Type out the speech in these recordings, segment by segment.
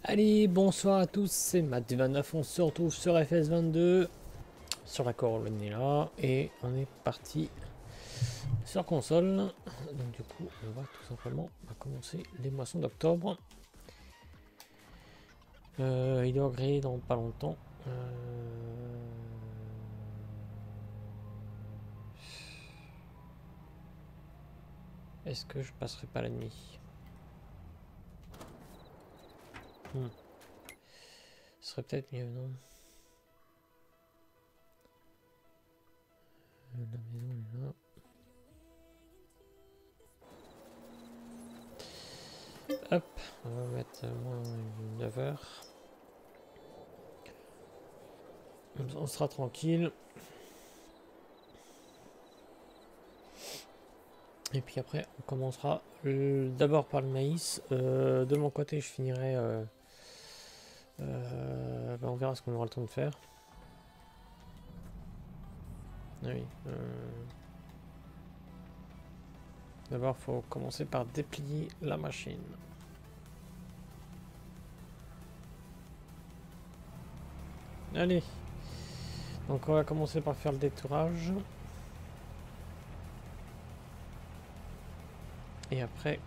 Allez, bonsoir à tous, c'est Matt29, on se retrouve sur FS22, sur la Corolla, et on est parti sur console. Donc du coup, on va tout simplement commencer les moissons d'octobre. Il doit griller dans pas longtemps. Est-ce que je passerai pas la nuit? Ce serait peut-être mieux, non? La maison est là. Hop, on va mettre moins 9h. On sera tranquille. Et puis après, on commencera d'abord par le maïs. De mon côté, je finirai... on verra ce qu'on aura le temps de faire. Ah oui. D'abord, il faut commencer par déplier la machine. Allez. Donc on va commencer par faire le détourage. Et après...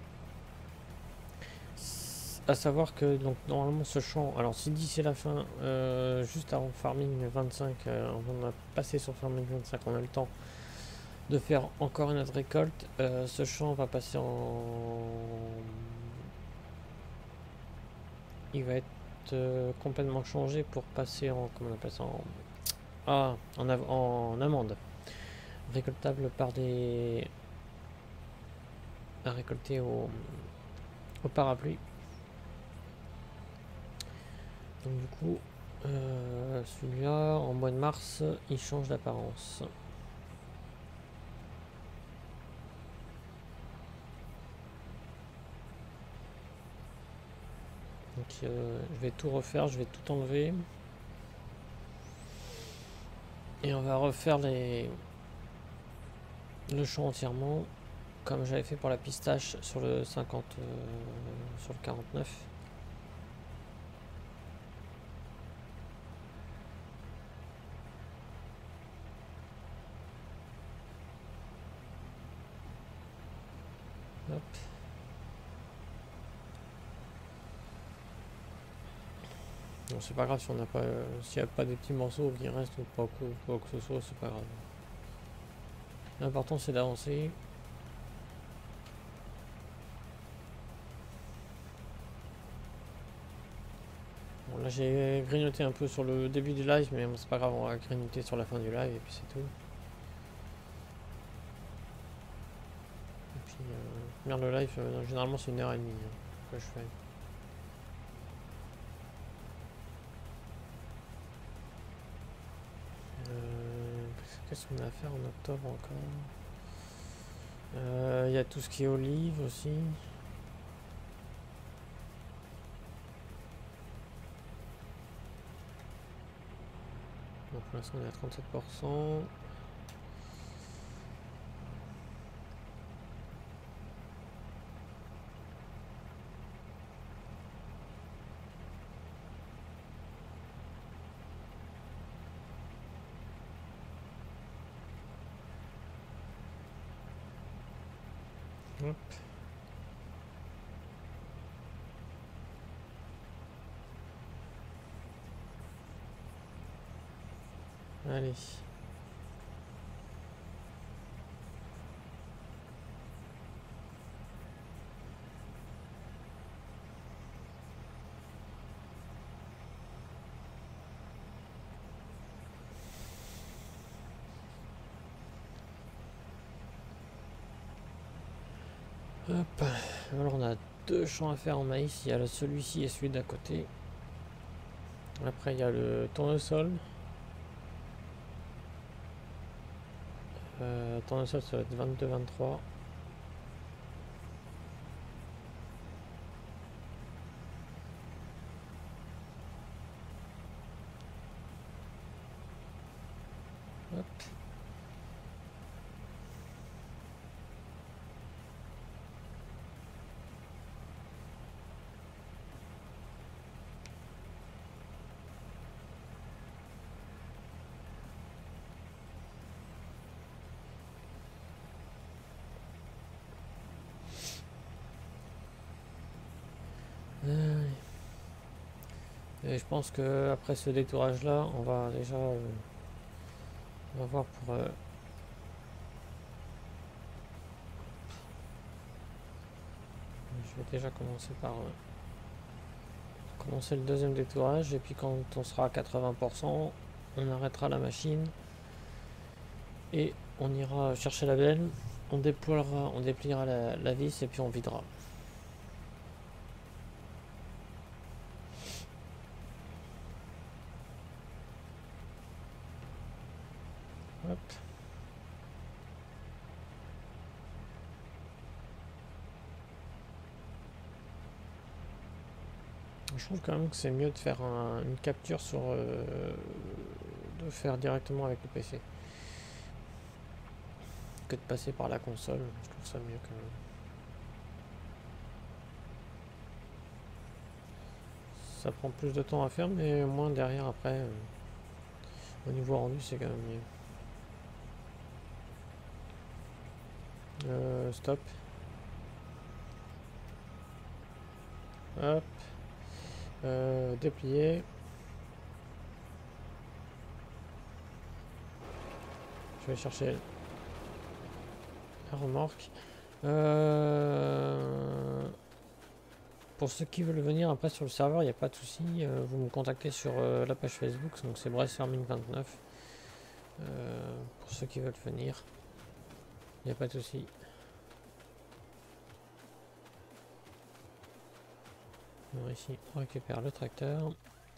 À savoir que donc normalement ce champ, alors si d'ici la fin, juste avant Farming 25, on va passer sur Farming 25, on a le temps de faire encore une autre récolte, ce champ va passer en... Il va être complètement changé pour passer en... Comment on appelle ça en... Ah, en amande. Récoltable par des... à récolter au parapluie. Donc du coup, celui-là, en mois de mars, il change d'apparence. Donc je vais tout refaire, je vais tout enlever. Et on va refaire le champ entièrement, comme j'avais fait pour la pistache sur le 50, sur le 49. Hop. Bon, c'est pas grave si on n'a pas, s'il n'y a pas des petits morceaux qui restent ou pas quoi que ce soit, c'est pas grave. L'important c'est d'avancer. Bon, là j'ai grignoté un peu sur le début du live, mais bon, c'est pas grave, on va grignoter sur la fin du live et puis c'est tout. Et puis, merde, le live, généralement c'est 1h30 que je fais. Qu'est-ce qu'on a à faire en octobre encore? Il y a tout ce qui est olive aussi. Donc pour l'instant on est à 37%. Hop. Allez. Hop. Alors on a deux champs à faire en maïs. Il y a celui-ci et celui d'à côté. Après il y a le tournesol. Tournesol ça va être 22-23. Hop. Et je pense que après ce détourage là, on va déjà on va voir pour je vais déjà commencer par commencer le deuxième détourage et puis quand on sera à 80%, on arrêtera la machine et on ira chercher la benne, on dépliera la vis et puis on videra. Hop. Je trouve quand même que c'est mieux de faire une capture sur de faire directement avec le PC que de passer par la console. Je trouve ça mieux quand même. Ça prend plus de temps à faire, mais moins derrière après. Au niveau rendu, c'est quand même mieux. Stop. Hop. Déplier. Je vais chercher la remorque. Pour ceux qui veulent venir après sur le serveur, il n'y a pas de souci. Vous me contactez sur la page Facebook, donc c'est BressFarming29. Pour ceux qui veulent venir, il n'y a pas de souci. Alors ici, on récupère le tracteur.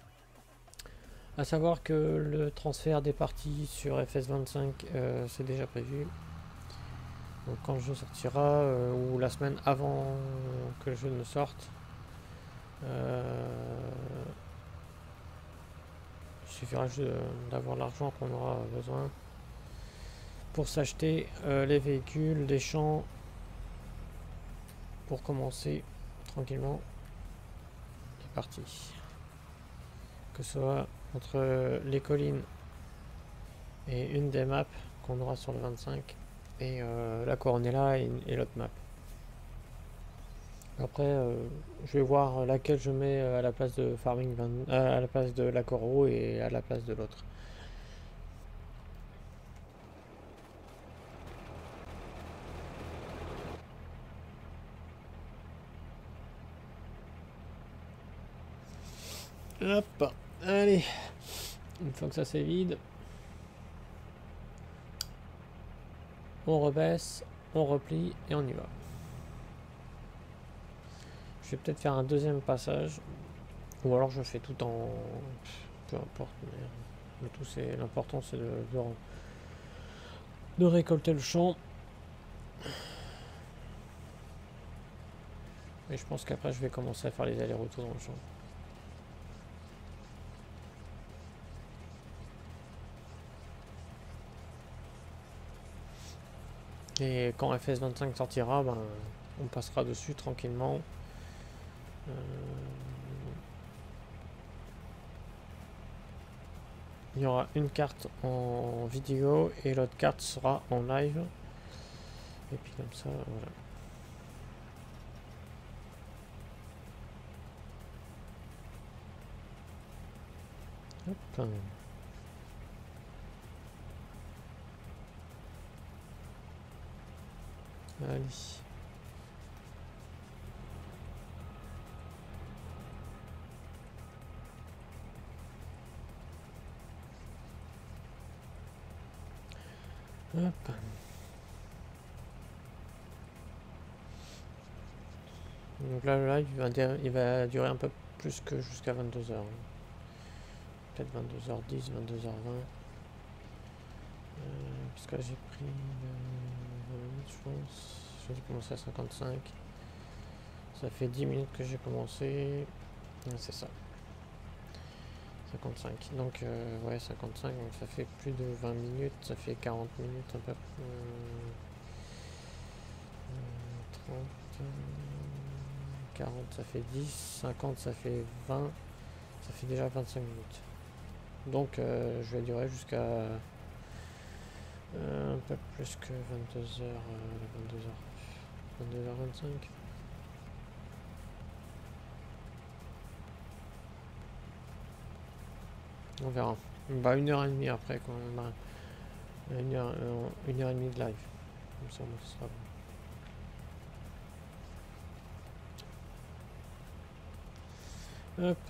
À savoir que le transfert des parties sur FS25, c'est déjà prévu. Donc quand le jeu sortira, ou la semaine avant que le jeu ne sorte, il suffira juste d'avoir l'argent qu'on aura besoin pour s'acheter les véhicules, les champs, pour commencer tranquillement les parties. Que ce soit entre les collines et une des maps qu'on aura sur le 25 et la Coronella et l'autre map. Après, je vais voir laquelle je mets à la place de Farming 20, à la place de la Coro et à la place de l'autre. Hop, allez, une fois que ça c'est vide, on rebaisse, on replie et on y va. Je vais peut-être faire un deuxième passage, ou alors je fais tout en... peu importe, mais tout c'est... l'important c'est de récolter le champ. Et je pense qu'après je vais commencer à faire les allers-retours dans le champ. Et quand FS25 sortira, ben, on passera dessus tranquillement. Il y aura une carte en vidéo et l'autre carte sera en live. Et puis comme ça, voilà. Hop. Allez. Hop. Donc là, le live, il va durer un peu plus que jusqu'à 22h. Peut-être 22h10, 22h20. Parce que là, j'ai pris 20 minutes, je pense. J'ai commencé à 55. Ça fait 10 minutes que j'ai commencé. C'est ça. 55. Donc, ouais, 55. Donc, ça fait plus de 20 minutes. Ça fait 40 minutes, un peu. 30. 40, ça fait 10. 50, ça fait 20. Ça fait déjà 25 minutes. Donc, je vais durer jusqu'à un peu plus que 22h. 22h25. On verra. Bah 1h30 après quand on a 1h30 de live. Comme ça, moi, ce sera bon. Hop.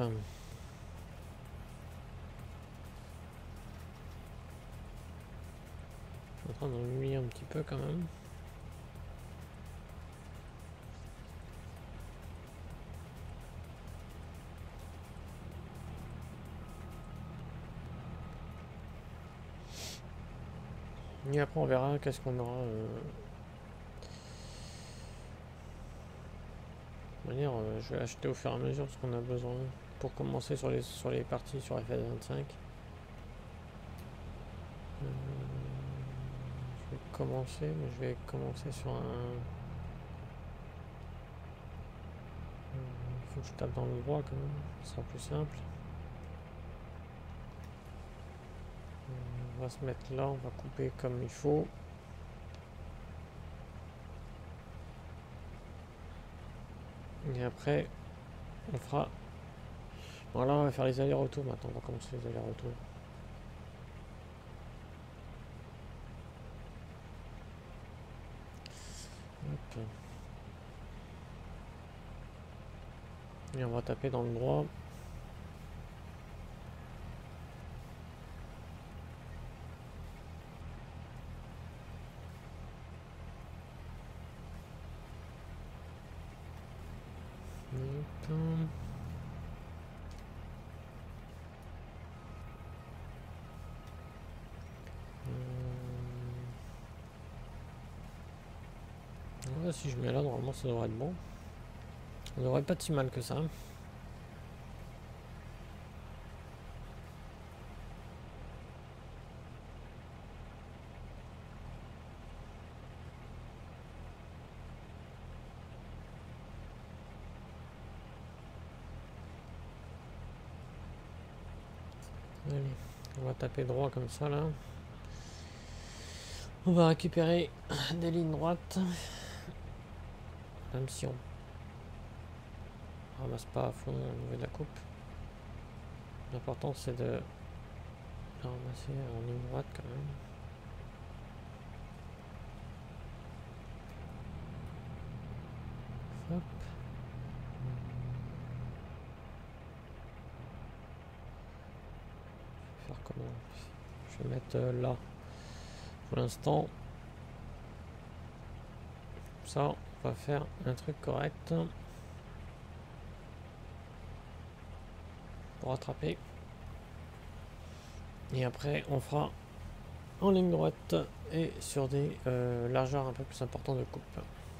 Je suis en train d'ennuyer un petit peu quand même. Et après on verra qu'est-ce qu'on aura. De manière, je vais acheter au fur et à mesure ce qu'on a besoin pour commencer sur les parties sur FS25. Je vais commencer, mais je vais commencer sur un. Il faut que je tape dans le droit quand même, ce sera plus simple. On va se mettre là, on va couper comme il faut. Et après, on fera. Voilà, on va faire les allers-retours maintenant, on va commencer les allers-retours. Hop. Et on va taper dans le droit. Ouais, si je mets là, normalement ça devrait être bon. Ça devrait pas être si mal que ça. Allez, on va taper droit comme ça là. On va récupérer des lignes droites. Même si on ramasse pas à fond au niveau de la coupe. L'important c'est de la ramasser en ligne droite quand même. Hop. Je vais faire comment? Je vais mettre là. Pour l'instant, ça, on va faire un truc correct pour rattraper. Et après, on fera en ligne droite et sur des largeurs un peu plus importantes de coupe.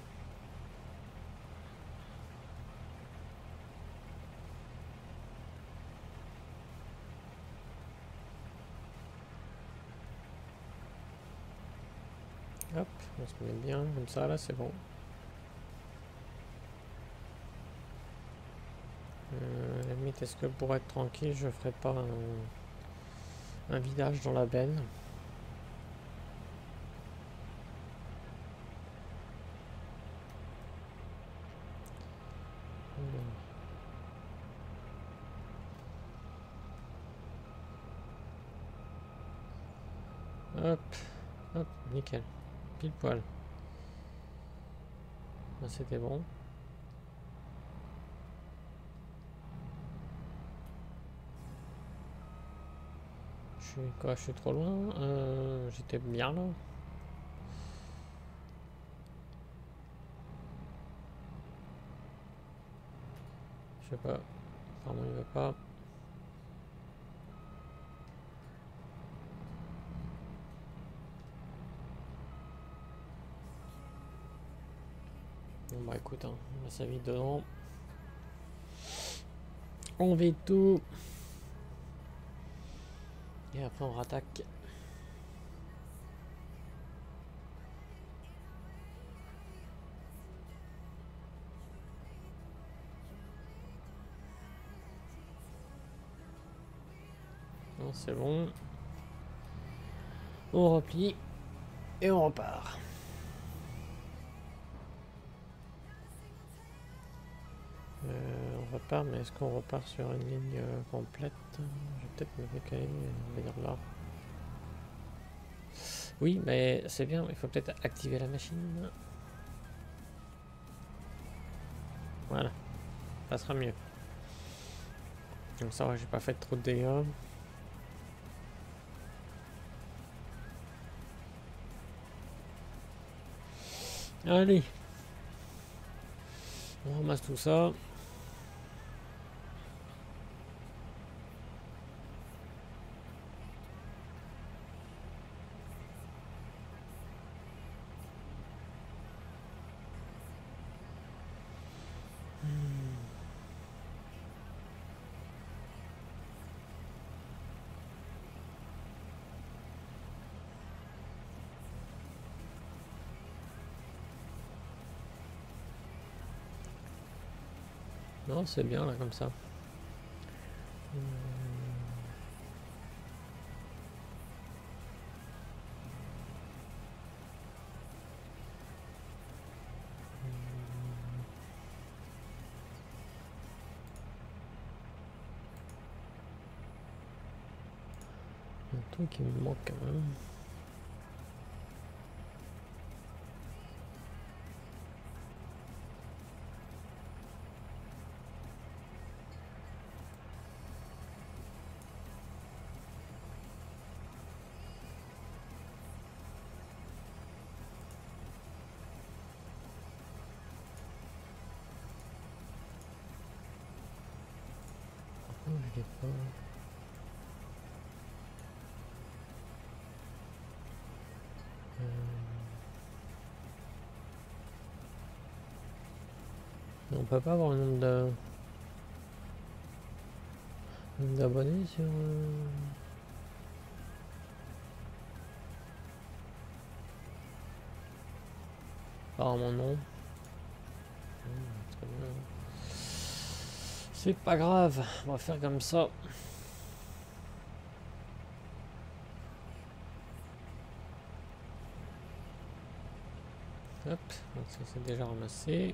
Hop, on se met bien comme ça, là c'est bon. À la limite, est-ce que pour être tranquille, je ferai pas un vidage dans la benne? Hop, hop, nickel, pile poil. C'était bon. Je suis trop loin. J'étais bien là. Je sais pas. Apparemment il veut pas. Bon bah écoute, hein, on va s'aviser dedans. On vide tout. Et après on rattaque. C'est bon. On replie. Et on repart. On va repart, mais est-ce qu'on repart sur une ligne complète? Je vais peut-être me décaler, on va dire là. Oui, mais c'est bien, il faut peut-être activer la machine. Voilà, ça sera mieux. Comme ça, j'ai pas fait trop de dégâts. Allez, on ramasse tout ça. Non, c'est bien là comme ça. Un truc qui me manque quand même. Je l'ai pas. On peut pas avoir un nombre d'abonnés sur... Apparemment non. Très bien. C'est pas grave, on va faire comme ça. Hop, donc ça c'est déjà ramassé.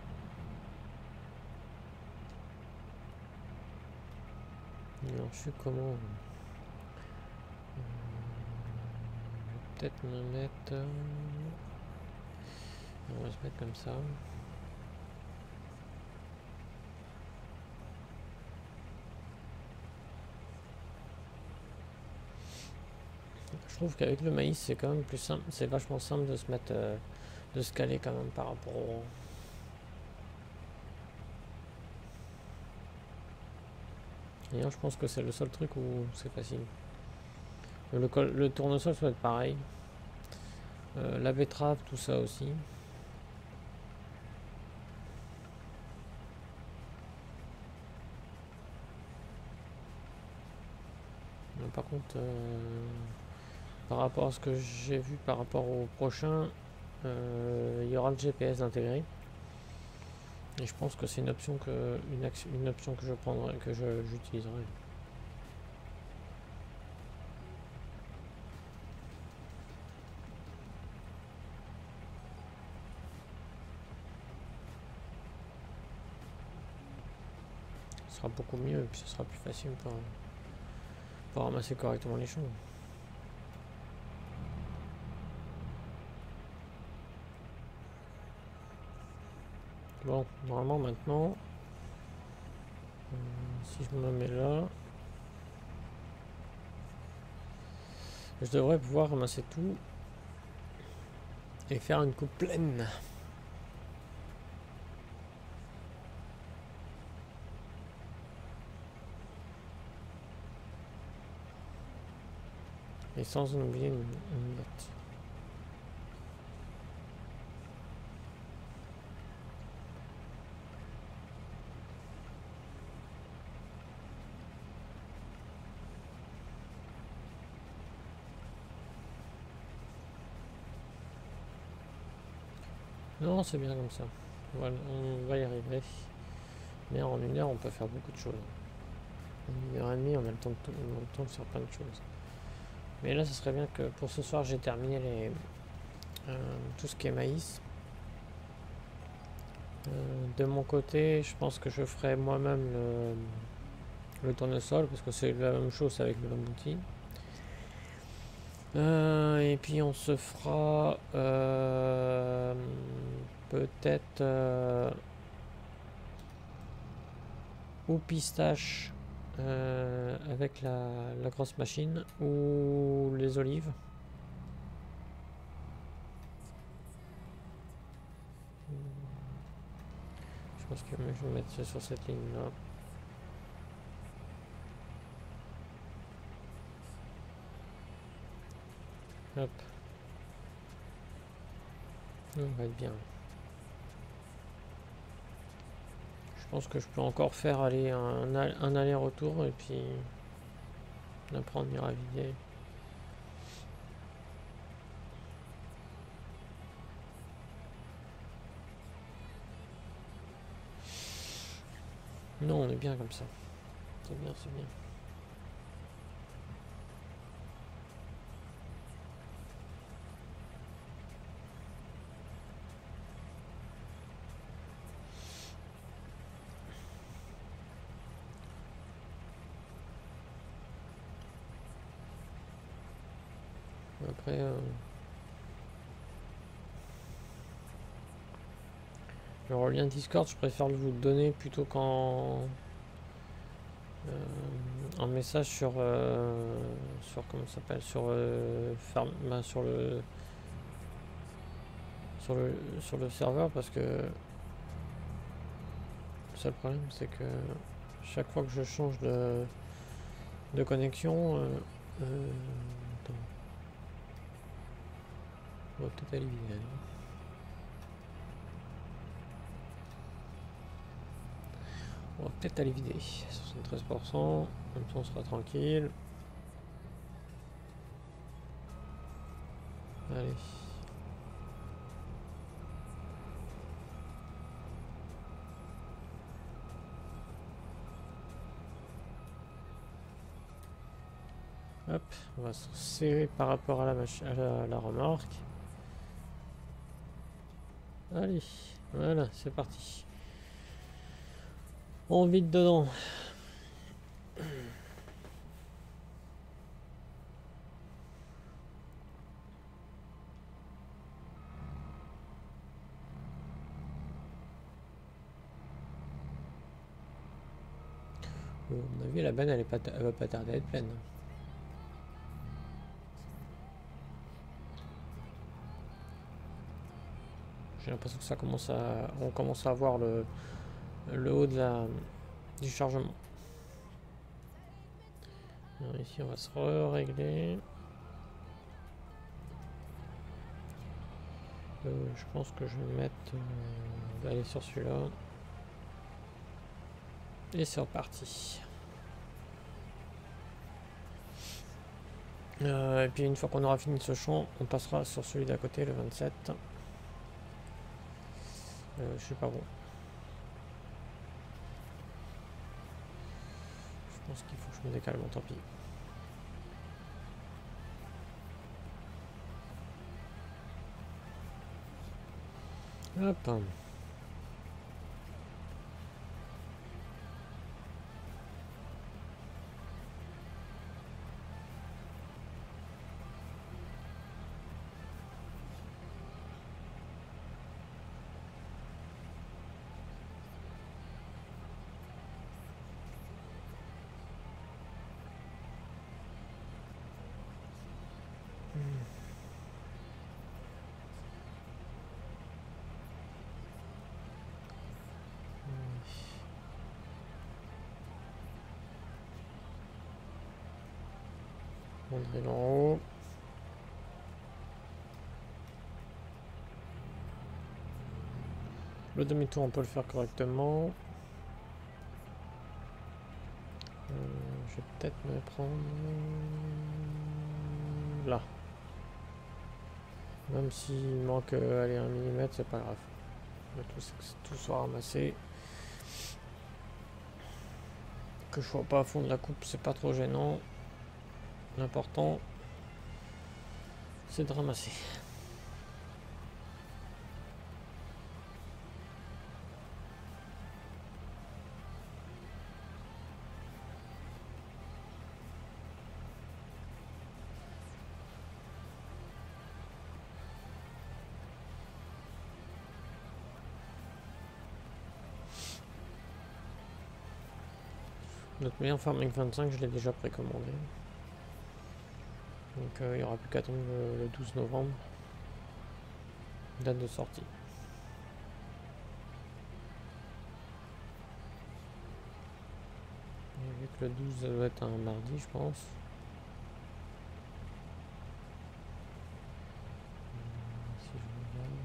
Alors je suis comment? Je vais peut-être me mettre... on va se mettre comme ça. Je trouve qu'avec le maïs c'est quand même plus simple, c'est vachement simple de se mettre, de se caler quand même par rapport au... D'ailleurs je pense que c'est le seul truc où c'est facile. Le tournesol ça va être pareil. La betterave, tout ça aussi. Mais par contre, par rapport à ce que j'ai vu par rapport au prochain, il y aura le GPS intégré. Et je pense que c'est une option une option que je prendrai, que j'utiliserai. Ce sera beaucoup mieux et puis ce sera plus facile pour ramasser correctement les choses. Bon, normalement maintenant, si je me mets là, je devrais pouvoir ramasser tout et faire une coupe pleine. Et sans oublier une note. Non, c'est bien comme ça. Voilà, on va y arriver. Mais en une heure, on peut faire beaucoup de choses. En une heure et demie, on a le temps de faire plein de choses. Mais là, ce serait bien que pour ce soir, j'ai terminé tout ce qui est maïs. De mon côté, je pense que je ferai moi-même le tournesol parce que c'est la même chose avec le bounty. Et puis on se fera peut-être ou pistache avec la grosse machine ou les olives. Je pense que je vais mettre sur cette ligne là. Hop. On va être bien. Je pense que je peux encore faire aller un aller-retour et puis après on ira vider. Non, on est bien comme ça. C'est bien, c'est bien. Après, le lien Discord, je préfère vous le donner plutôt qu'en un message sur comment ça s'appelle, sur sur le serveur, parce que le seul problème c'est que chaque fois que je change de connexion, attends, on va peut-être aller vider. On va peut-être aller vider 73%, comme ça on sera tranquille. Allez. Hop, on va se serrer par rapport à la remorque. Allez, voilà, c'est parti. On vide dedans. À mon avis, la benne, elle va pas tarder à être pleine. J'ai l'impression que on commence à voir le haut du chargement. Alors ici, on va se régler. Je pense que je vais mettre aller sur celui-là. Et c'est reparti. Et puis une fois qu'on aura fini ce champ, on passera sur celui d'à côté, le 27. Je sais pas bon. Je pense qu'il faut que je me décale, bon tant pis. Hop. On drill en haut. Le demi-tour, on peut le faire correctement. Je vais peut-être me prendre là. Même s'il manque allez, 1 mm, c'est pas grave. Tout soit ramassé. Que je sois pas à fond de la coupe, c'est pas trop gênant. L'important, c'est de ramasser. Notre meilleur Farming 25, je l'ai déjà précommandé. Donc il n'y aura plus qu'à attendre le 12 novembre. Date de sortie. Et vu que le 12 ça doit être un mardi, je pense. Si je regarde...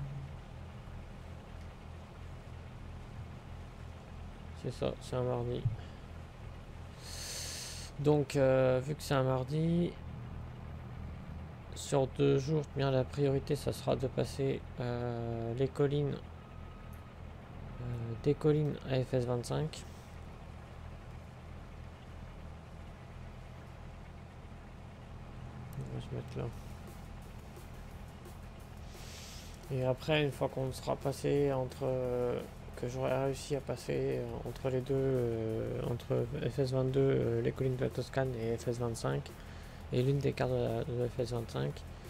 C'est ça, c'est un mardi. Donc vu que c'est un mardi, sur 2 jours, bien la priorité ça sera de passer les collines, des collines à FS25. On va se mettre là. Et après, une fois qu'on sera passé entre que j'aurai réussi à passer entre les deux, entre FS22, les collines de la Toscane et FS25, et l'une des cartes de FS25,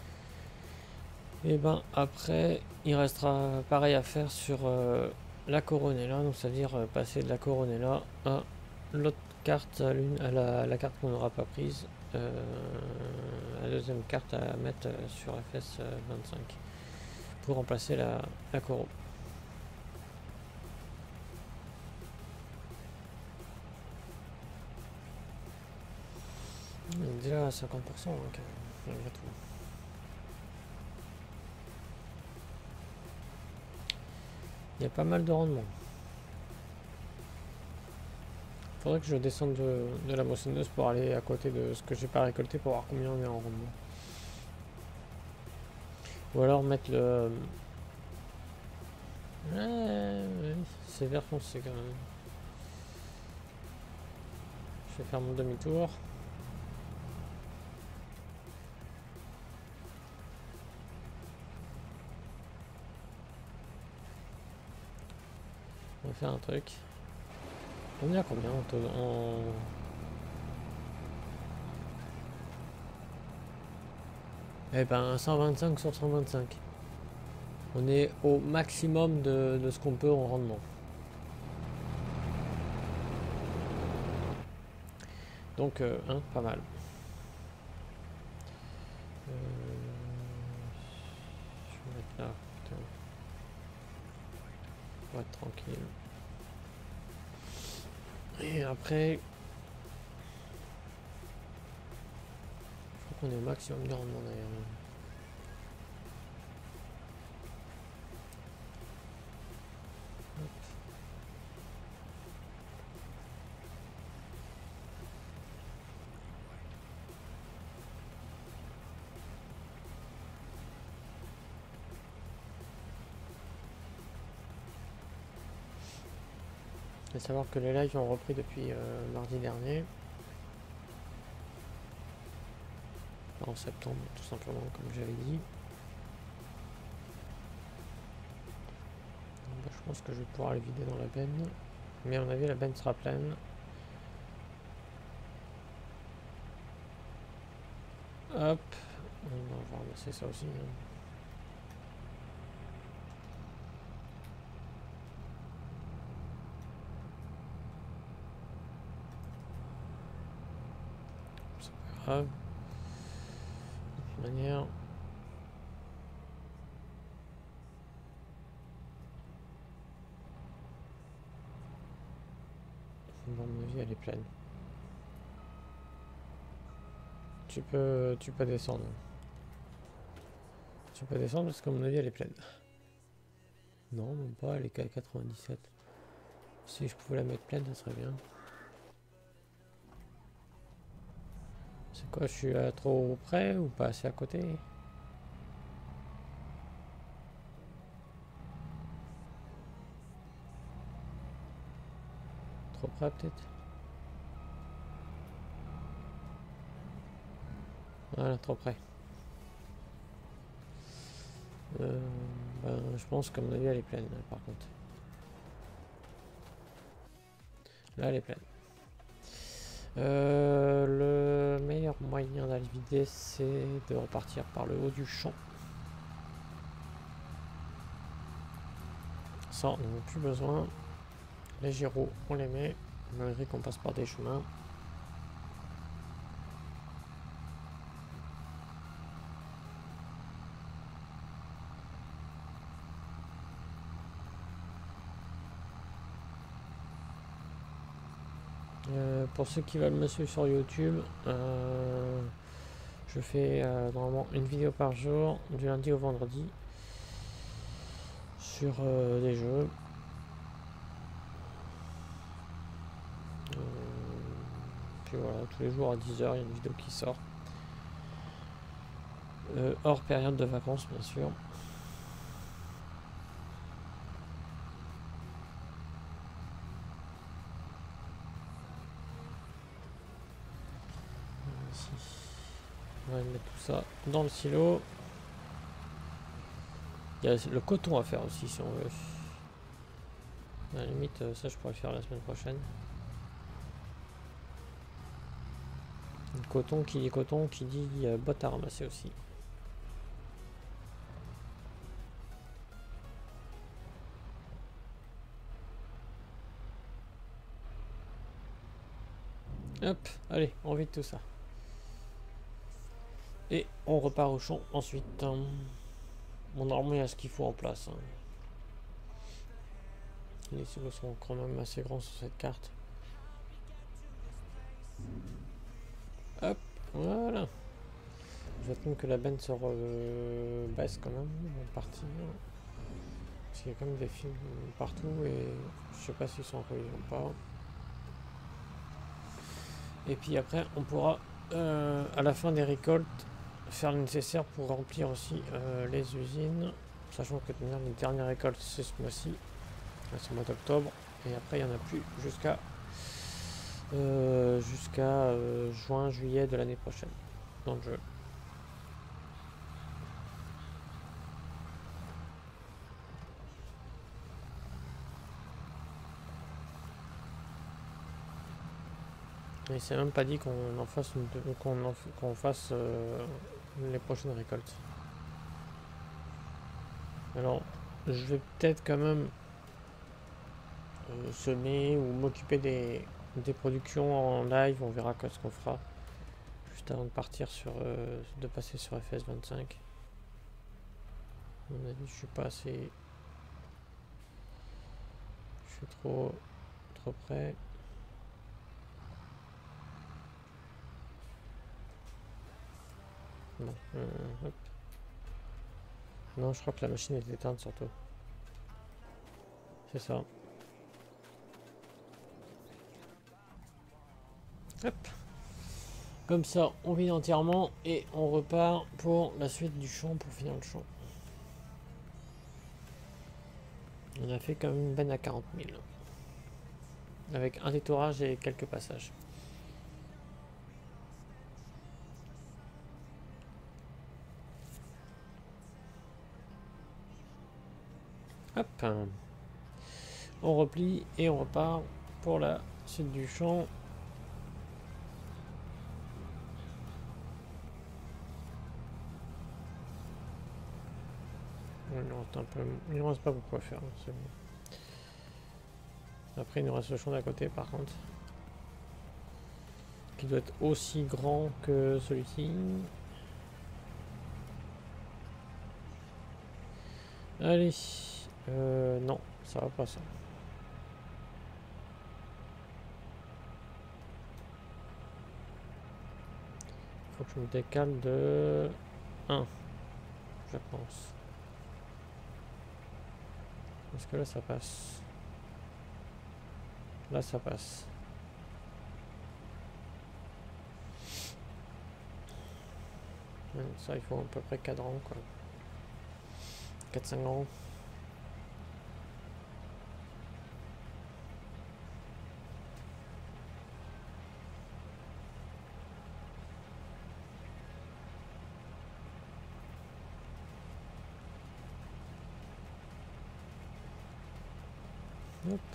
et ben après, il restera pareil à faire sur la Coronella, donc c'est-à-dire passer de la Coronella à l'autre carte, à la carte qu'on n'aura pas prise, la deuxième carte à mettre sur FS25 pour remplacer la Coro. On est déjà à 50% hein, malgré tout. Il y a pas mal de rendement. Faudrait que je descende de la moissonneuse pour aller à côté de ce que j'ai pas récolté pour voir combien on est en rendement. Ou alors mettre le... c'est vert foncé quand même. Je vais faire mon demi-tour. On va faire un truc. On est à combien en... Eh ben 125 sur 125. On est au maximum de ce qu'on peut en rendement. Donc hein, pas mal. Je vais mettre là. Putain. On va être tranquille. Et après, je crois qu'on est au maximum de rendement d'ailleurs. Il faut savoir que les lives ont repris depuis mardi dernier. En septembre, tout simplement, comme j'avais dit. Donc, je pense que je vais pouvoir les vider dans la benne. Mais à mon avis, la benne sera pleine. Hop. On va ramasser ça aussi. Hein. C'est pas grave. De toute manière... Bon, à mon avis, elle est pleine. Tu peux descendre. Tu peux descendre parce qu'à mon avis, elle est pleine. Non, même pas, elle est qu'à 97. Si je pouvais la mettre pleine, ça serait bien. C'est quoi, je suis trop près ou pas assez à côté? Trop près peut-être? Voilà, trop près. Ben, je pense qu'à mon avis elle est pleine par contre. Là elle est pleine. Le meilleur moyen d'aller vider c'est de repartir par le haut du champ. Ça on n'en a plus besoin. Les gyros on les met. malgré qu'on passe par des chemins. Pour ceux qui veulent me suivre sur YouTube, je fais normalement une vidéo par jour, du lundi au vendredi, sur des jeux. Puis voilà, tous les jours à 10 h, il y a une vidéo qui sort. Hors période de vacances, bien sûr. Ici. On va mettre tout ça dans le silo. Il y a le coton à faire aussi si on veut. À la limite, ça je pourrais le faire la semaine prochaine. Le coton qui dit boîte à ramasser aussi. Hop, allez, on vide tout ça. Et on repart au champ ensuite. Bon, normalement, il y a ce qu'il faut en place. Les silos sont quand même assez grands sur cette carte. Hop, voilà. Je vais attendre que la benne se baisse quand même, en partie. Parce qu'il y a quand même des fils partout et je sais pas s'ils sont reliés ou pas. Et puis après, on pourra, à la fin des récoltes, faire le nécessaire pour remplir aussi les usines. Sachant que les dernières récoltes, c'est ce mois-ci. C'est le mois d'octobre. Et après, il n'y en a plus jusqu'à juin, juillet de l'année prochaine dans le jeu. Et c'est même pas dit qu'on en fasse qu'on fasse les prochaines récoltes. Alors, je vais peut-être quand même semer ou m'occuper des productions en live. On verra ce qu'on fera juste avant de partir de passer sur FS25. À mon avis, je suis pas assez. Je suis trop près. Non, hop. Non, je crois que la machine est éteinte surtout. C'est ça. Hop. Comme ça, on vide entièrement et on repart pour la suite du champ, pour finir le champ. On a fait quand même une benne à 40 000. Avec un détourage et quelques passages. Hop. On replie et on repart pour la suite du champ. Il nous reste pas beaucoup à faire. C'est bon. Après, il nous reste le champ d'à côté, par contre, qui doit être aussi grand que celui-ci. Allez. Non, ça va pas ça. Faut que je me décale de 1, je pense. Est-ce que là ça passe? Là ça passe. Ça il faut à peu près 4 rangs quoi. 4-5 rangs. Hop.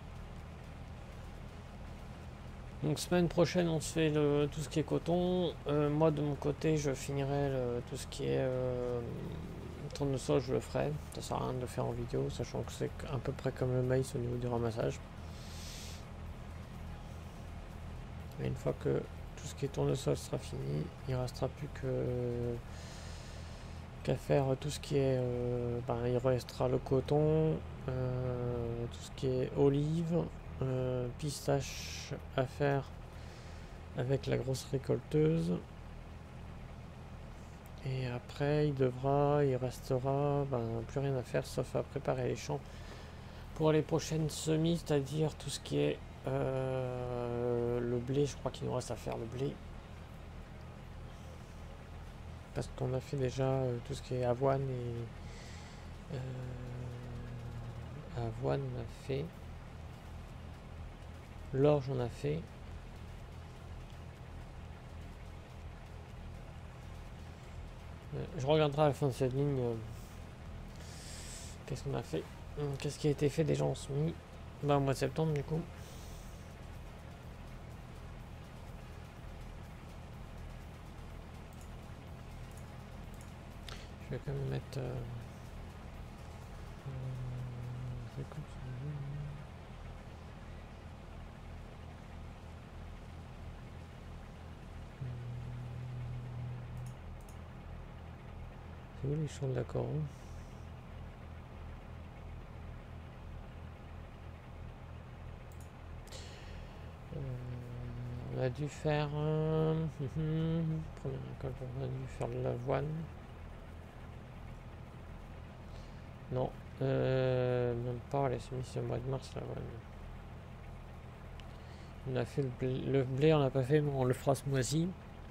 Donc semaine prochaine on se fait tout ce qui est coton. Moi de mon côté je finirai tout ce qui est tournesol, je le ferai. Ça sert à rien de le faire en vidéo, sachant que c'est à peu près comme le maïs au niveau du ramassage. Et une fois que tout ce qui est tournesol sera fini, il ne restera plus qu'à faire tout ce qui est... il restera le coton, tout ce qui est olive, pistache à faire avec la grosse récolteuse. Et après, il restera plus rien à faire sauf à préparer les champs pour les prochaines semis, c'est-à-dire tout ce qui est le blé. Je crois qu'il nous reste à faire le blé. Parce qu'on a fait déjà tout ce qui est avoine et... avoine, on a fait. L'orge, on a fait. Je regarderai à la fin de cette ligne qu'est-ce qu'on a fait. Qu'est-ce qui a été fait déjà en semis au mois de septembre du coup. Je vais quand même mettre... c'est où les champs de la Coron? On a dû faire... première récolte, on a dû faire de l'avoine. Non, même pas, les semis c'est au mois de mars l'avoine. On a fait le blé, on l'a pas fait, mais on le fera ce mois-ci.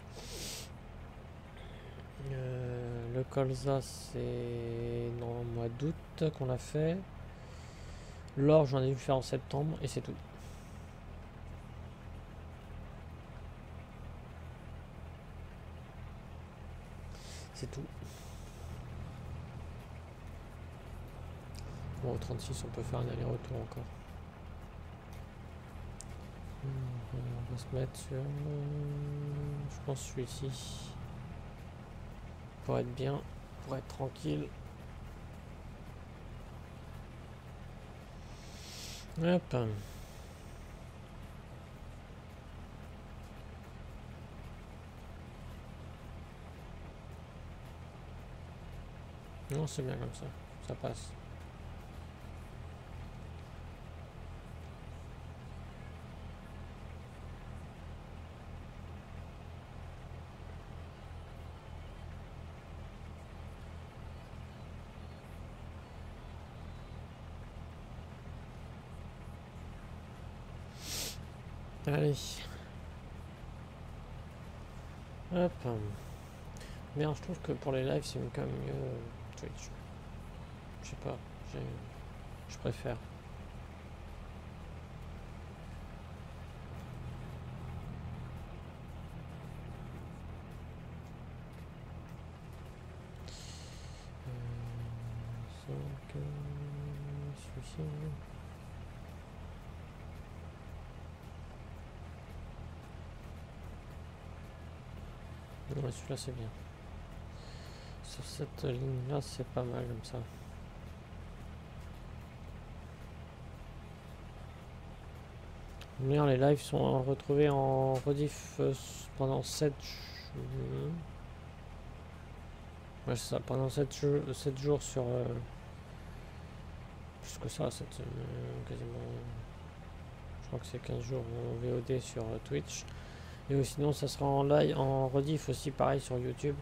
Le colza c'est dans le mois d'août qu'on l'a fait. L'orge j'en ai dû faire en septembre et c'est tout. C'est tout. Bon, au 36 on peut faire un aller-retour encore. On va se mettre sur... je pense celui-ci. Pour être bien, pour être tranquille. Hop. Non, c'est bien comme ça passe. Allez. Hop. Merde, je trouve que pour les lives, c'est quand même mieux Twitch. Je sais pas, je préfère. Celui-ci. Ouais, celui-là c'est bien. Sur cette ligne-là, c'est pas mal comme ça. Merde, les lives sont retrouvés en rediff pendant 7 jours. Ouais, c'est ça, pendant 7 jours sur... plus que ça, quasiment... Je crois que c'est 15 jours en VOD sur Twitch. Et sinon, ça sera en live, en rediff aussi, pareil sur YouTube.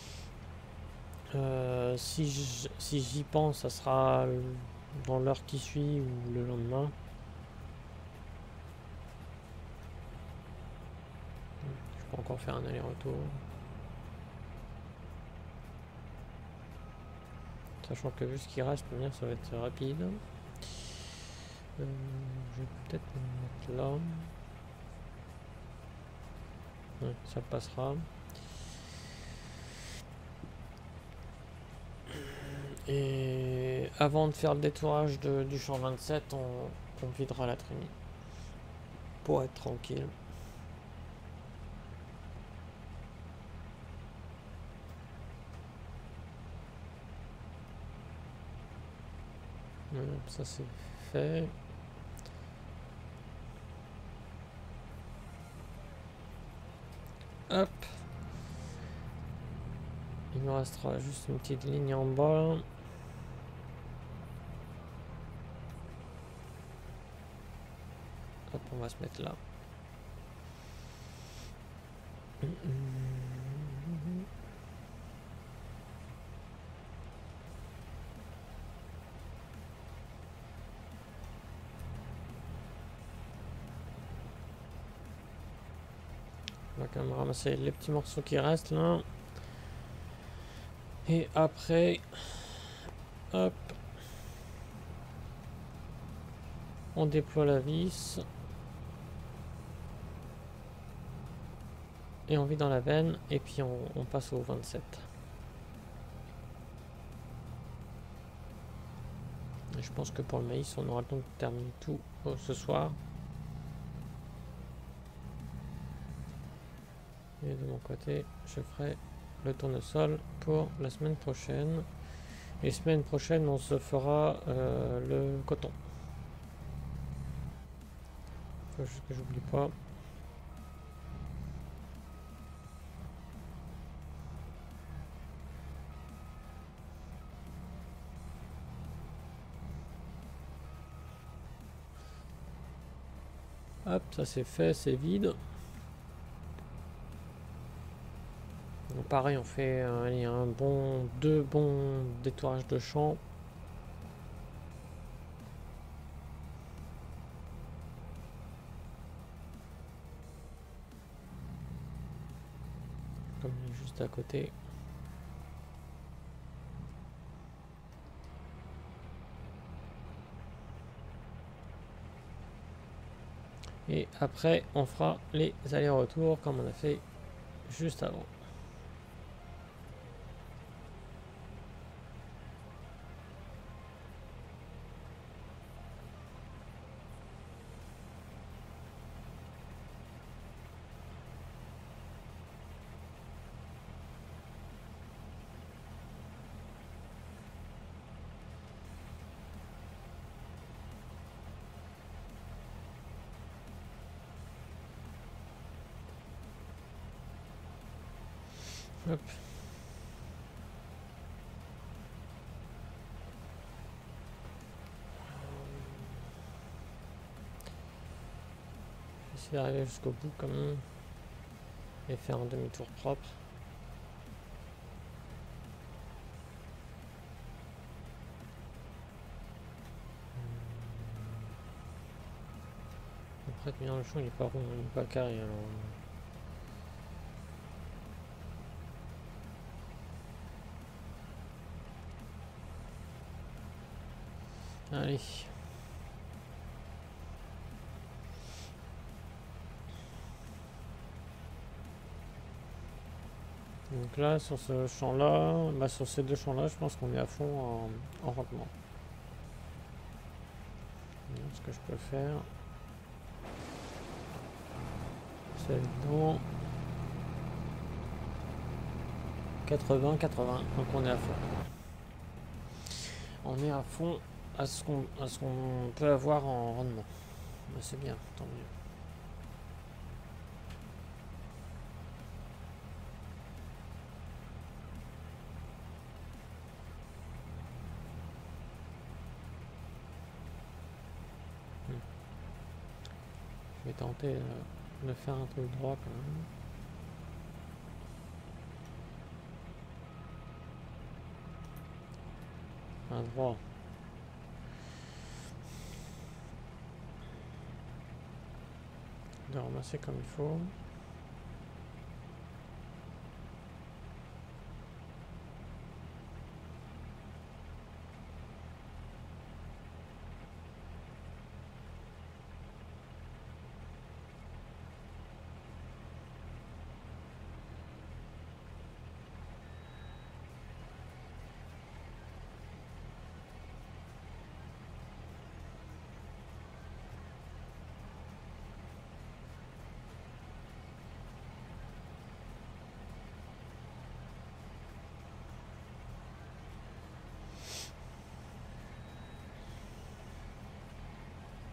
Si j'y pense, ça sera dans l'heure qui suit ou le lendemain. Je peux encore faire un aller-retour. Sachant que vu ce qui reste, bien, ça va être rapide. Je vais peut-être me mettre là. Ouais, ça passera. Et avant de faire le détourage du champ 27, on videra la trémie. Pour être tranquille. Ça c'est fait. Hop. Il nous restera juste une petite ligne en bas. Hop, on va se mettre là. On va quand même ramasser les petits morceaux qui restent là. Et après, hop, on déploie la vis. Et on vit dans la veine. Et puis on passe au 27. Et je pense que pour le maïs, on aura le temps de terminer tout ce soir. Et de mon côté, je ferai le tournesol pour la semaine prochaine. Et semaine prochaine, on se fera le coton. Faut juste que j'oublie pas. Hop, ça c'est fait, c'est vide. Donc pareil, on fait deux bons détourages de champ. Comme il est juste à côté. Et après, on fera les allers-retours comme on a fait juste avant. Hop. J'essaie d'arriver jusqu'au bout quand même. Et faire un demi-tour propre. Après, bien le champ, il est pas rond, il est pas carré alors. Allez. Donc là, sur ce champ-là, bah sur ces deux champs-là, je pense qu'on est à fond en rendement. Donc, ce que je peux faire, c'est dans 80, 80. Donc on est à fond. On est à fond à ce qu'on peut avoir en rendement. Bah, c'est bien, tant mieux. Je vais tenter de faire un truc droit quand même. Un droit. De ramasser comme il faut.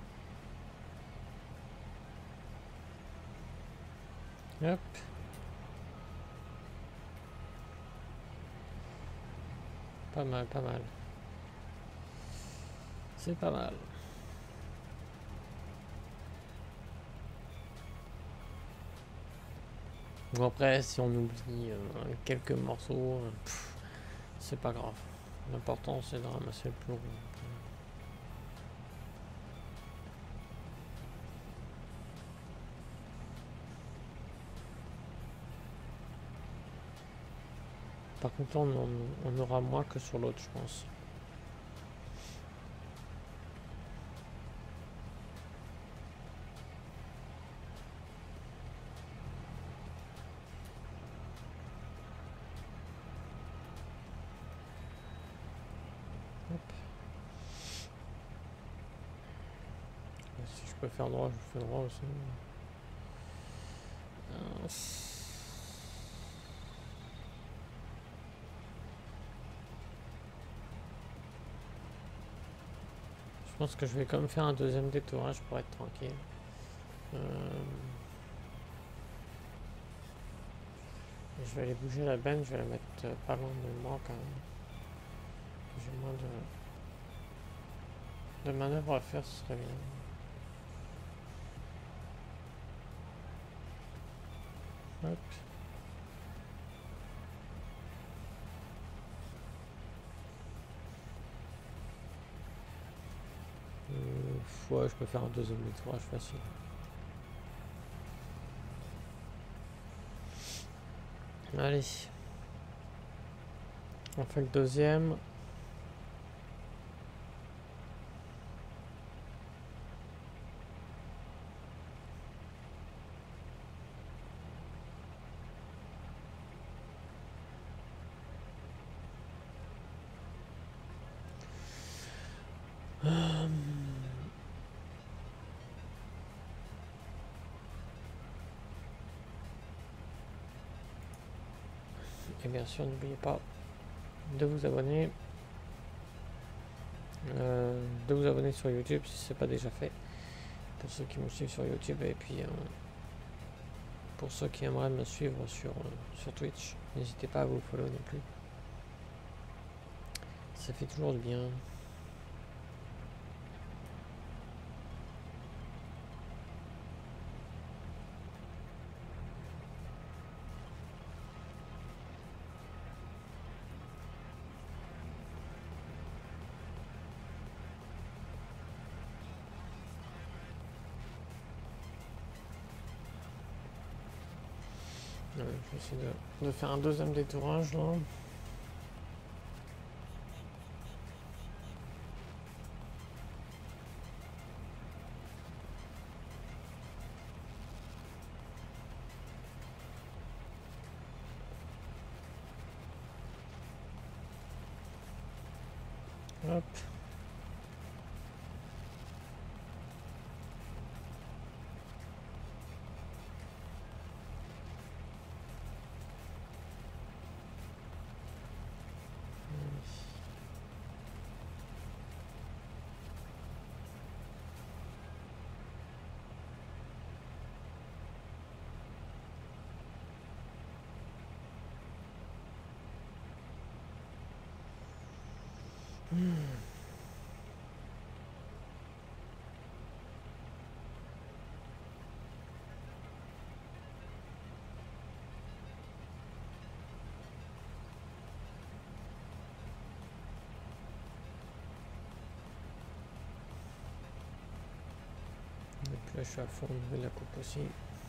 Hop. Pas mal, pas mal. C'est pas mal. Bon après, si on oublie quelques morceaux, c'est pas grave. L'important c'est de ramasser le plomb. Par contre, on aura moins que sur l'autre, je pense. Hop. Si je peux faire droit, je fais droit aussi. Je pense que je vais quand même faire un deuxième détourage pour être tranquille. Je vais aller bouger la benne, je vais la mettre pas loin de moi quand même. J'ai moins de manœuvres à faire, ce serait bien. Hop. Ouais, je peux faire un deuxième détourage facile. Allez. On fait le deuxième. Et bien sûr, n'oubliez pas de vous abonner. De vous abonner sur YouTube si ce n'est pas déjà fait. Pour ceux qui me suivent sur YouTube et puis pour ceux qui aimeraient me suivre sur Twitch, n'hésitez pas à vous follow non plus. Ça fait toujours du bien. Je vais essayer de faire un deuxième détourage là. Hop. Et puis là, je suis à fond de la coupe aussi.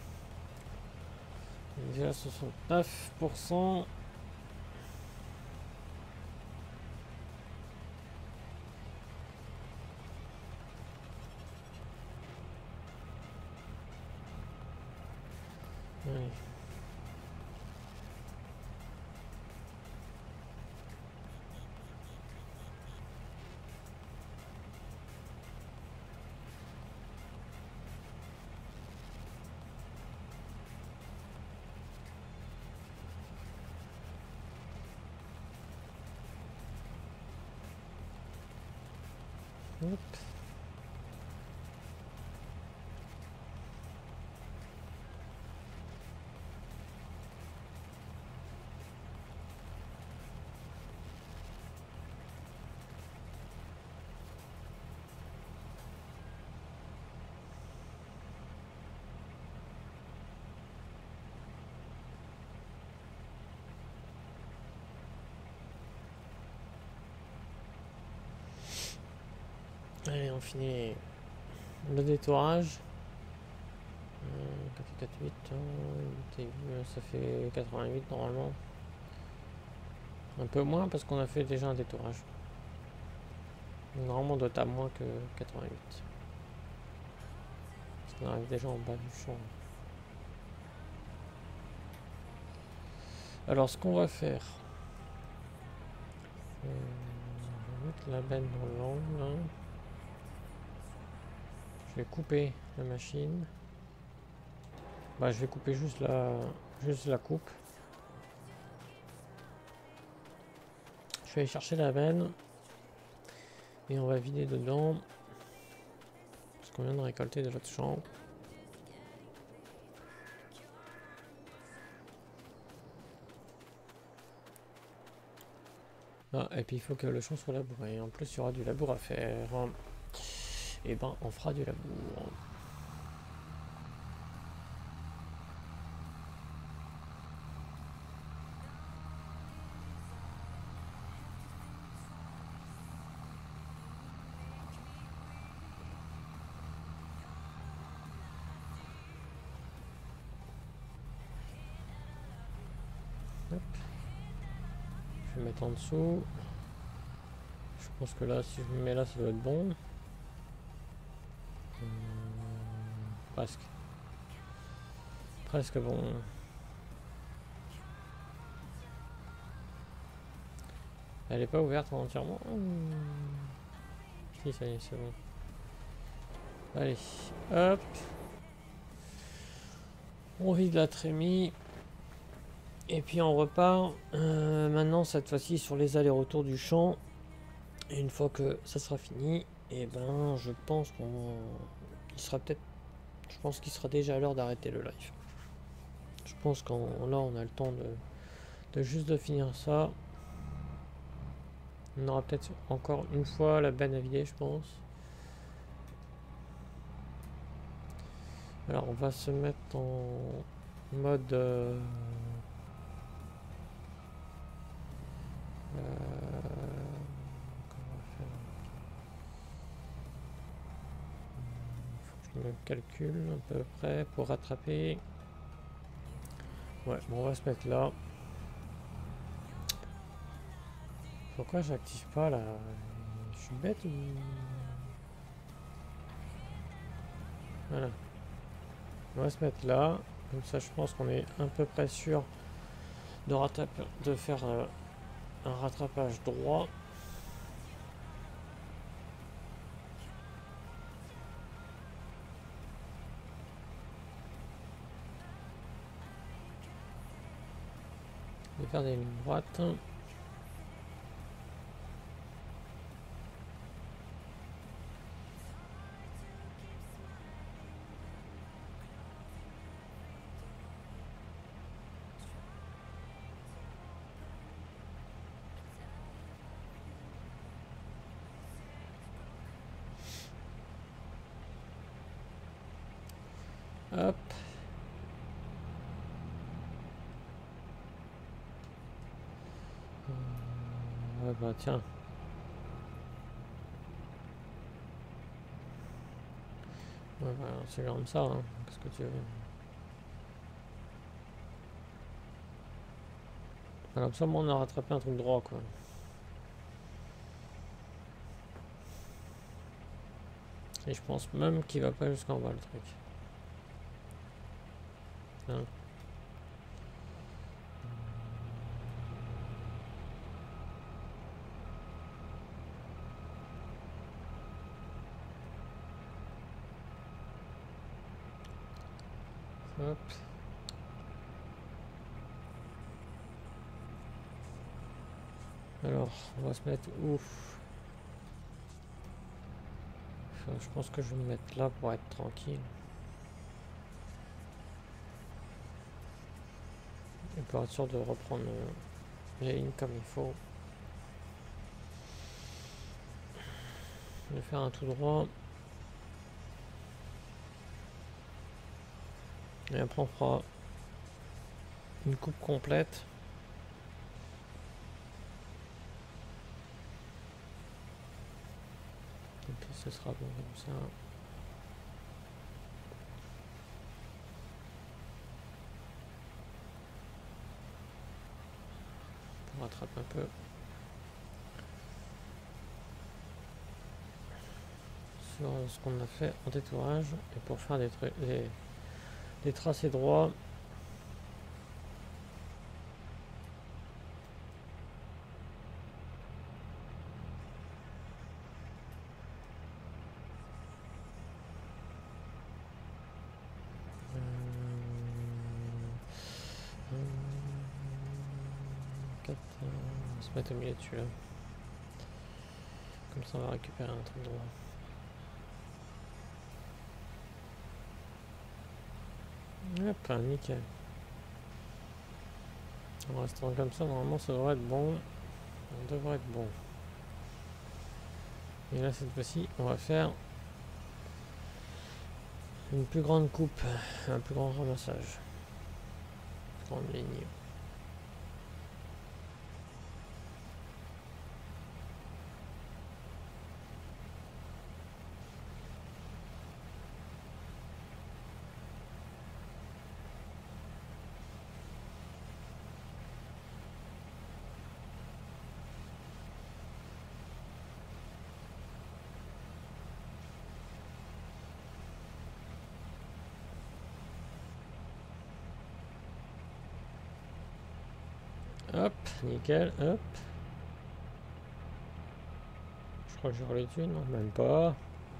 Déjà 69%. Allez. Hop. Allez, on finit le détourage. 4, 8, ça fait 88 normalement. Un peu moins parce qu'on a fait déjà un détourage. Normalement on doit être à moins que 88. Parce qu'on arrive déjà en bas du champ. Alors ce qu'on va faire, on va mettre la benne dans l'angle. Je vais couper la machine. Bah je vais couper juste la coupe. Je vais aller chercher la benne. Et on va vider dedans. Ce qu'on vient de récolter de l'autre champ. Ah, et puis il faut que le champ soit labouré. En plus, il y aura du labour à faire. Et ben, on fera du labour. Hop. Je vais mettre en dessous. Je pense que là, si je me mets là, ça doit être bon. Presque. Presque bon. Elle est pas ouverte entièrement. Si, ça y est, c'est bon. Allez, hop. On vide la trémie. Et puis on repart. Maintenant, cette fois-ci, sur les allers-retours du champ. Et une fois que ça sera fini, et ben, je pense qu'on... Il sera peut-être... Je pense qu'il sera déjà à l'heure d'arrêter le live. Je pense qu'en là, on a le temps de juste de finir ça. On aura peut-être encore une fois la benne à vider, je pense. Alors, on va se mettre en mode... le calcul à peu près pour rattraper. Ouais, bon, on va se mettre là. Pourquoi j'active pas là? Je suis bête ou... Voilà. On va se mettre là. Comme ça, je pense qu'on est à peu près sûr de faire un rattrapage droit. Je vais faire des lignes droites. Hop. Ouais, bah tiens. Ouais, bah, c'est comme ça, hein. Qu'est-ce que tu veux? Enfin, comme ça, moi, on a rattrapé un truc droit, quoi. Et je pense même qu'il va pas jusqu'en bas, le truc. Hein. Hop. Alors, on va se mettre ouf. Je pense que je vais me mettre là pour être tranquille. Et pour être sûr de reprendre les lignes comme il faut. Je vais faire un tout droit. Et après on fera une coupe complète. Comme puis ce sera bon comme ça. On rattrape un peu. Sur ce qu'on a fait en détourage. Et pour faire des tracés droits. On va se mettre au milieu dessus là. Comme ça on va récupérer un truc droit. Hop, nickel. En restant comme ça, normalement ça devrait être bon. On devrait être bon. Et là cette fois-ci, on va faire une plus grande coupe, un plus grand ramassage. Grande ligne. Hop, nickel, hop. Je crois que j'aurai les dessus, non, même pas.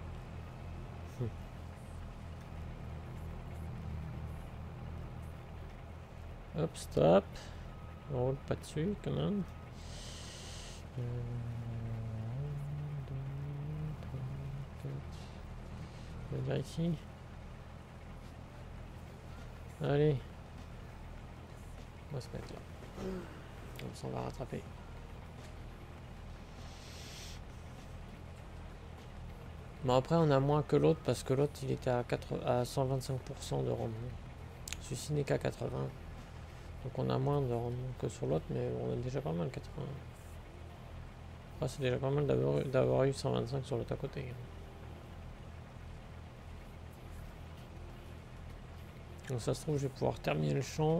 Hop, stop. On roule pas dessus quand même. On va dire ici. Allez. On va se mettre là. Comme ça on va rattraper. Bon après on a moins que l'autre parce que l'autre il était à 125% de rendement. Celui-ci n'est qu'à 80. Donc on a moins de rendement que sur l'autre, mais on a déjà pas mal 80. Ah, c'est déjà pas mal d'avoir eu 125 sur l'autre à côté. Donc ça se trouve je vais pouvoir terminer le champ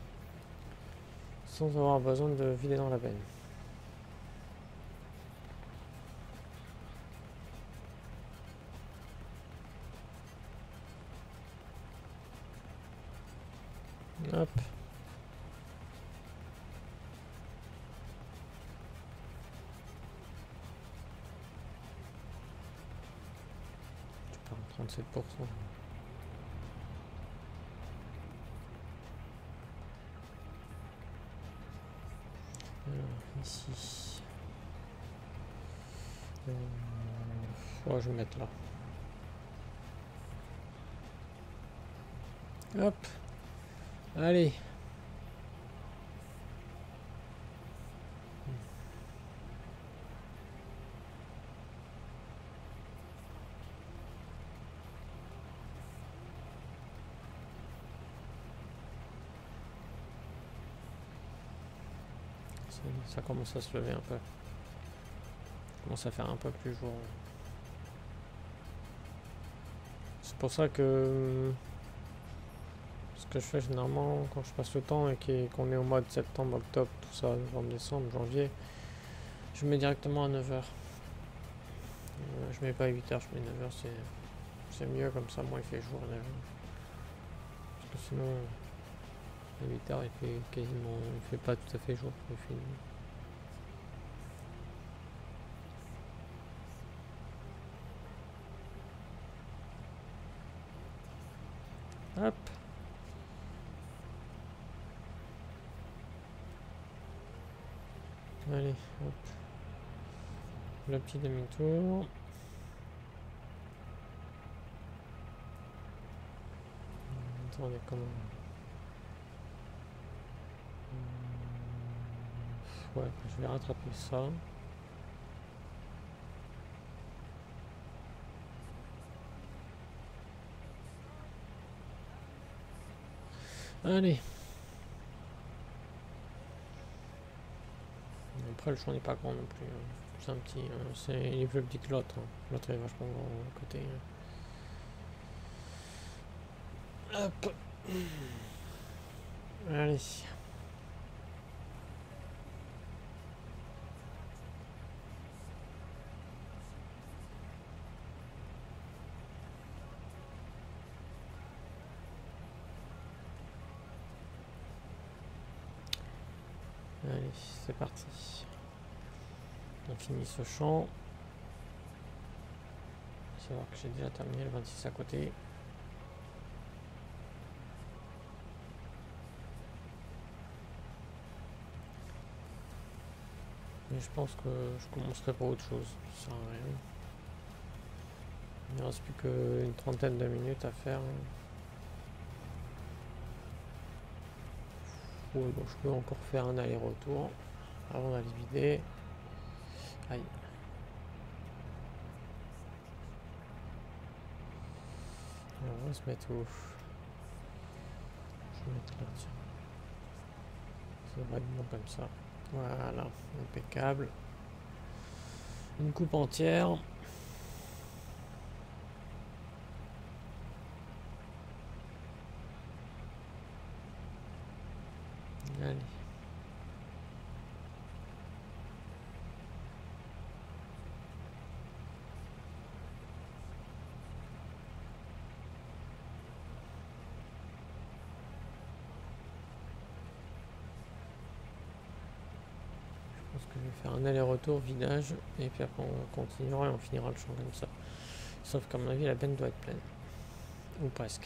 sans avoir besoin de vider dans la benne. Hop. Tu pars 37%. Alors, ici. Je vais mettre là. Hop. Allez. Ça commence à se lever un peu. Ça commence à faire un peu plus jour. C'est pour ça que ce que je fais généralement quand je passe le temps et qu'on est au mois de septembre, octobre, tout ça, novembre, décembre, janvier, je mets directement à 9h. Je mets pas à 8h, je mets 9h, c'est mieux comme ça, moi il fait jour à 9h. Parce que sinon, à 8h il fait quasiment, il fait pas tout à fait jour, il fait nuit. Hop. Allez, hop. Le petit demi-tour. Attendez, comment... Ouais, je vais rattraper ça. Allez. Après, le champ n'est pas grand non plus. C'est un petit... il est plus petit que l'autre. Hein. L'autre est vachement grand à côté. Hop. Allez. Allez, c'est parti. On finit ce champ. Savoir que j'ai déjà terminé le 26 à côté. Mais je pense que je commencerai par autre chose. Ça sert à rien. Il ne reste plus qu'une trentaine de minutes à faire. Oui, bon, je peux encore faire un aller-retour avant d'aller vider. Aïe. Alors, on va se mettre où? Je vais mettre là, tiens. Ça devrait être bon comme ça. Voilà, impeccable. Une coupe entière. Allez. Je pense que je vais faire un aller-retour, vidage, et puis après on continuera et on finira le champ comme ça. Sauf qu'à mon avis la benne doit être pleine. Ou presque.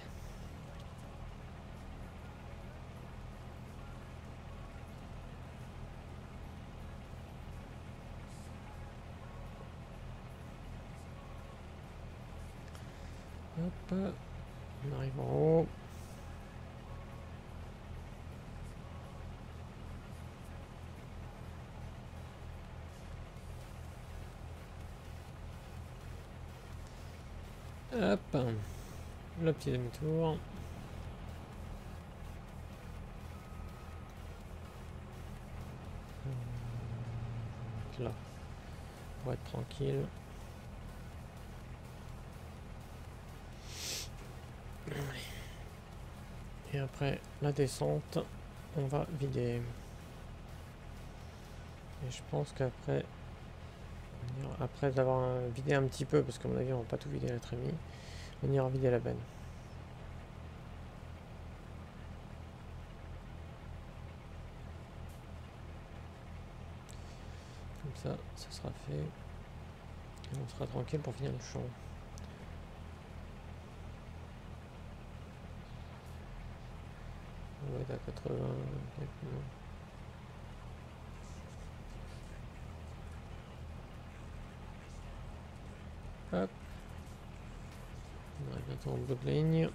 Hop, on arrive en haut. Hop, le petit demi-tour. Là, pour être tranquille. Et après la descente, on va vider. Et je pense qu'après, d'avoir vidé un petit peu, parce qu'à mon avis on va pas tout vider la trémie, on ira vider la benne. Comme ça sera fait. Et on sera tranquille pour finir le champ. On va être à 80. Hop. On arrive bientôt en bout de ligne.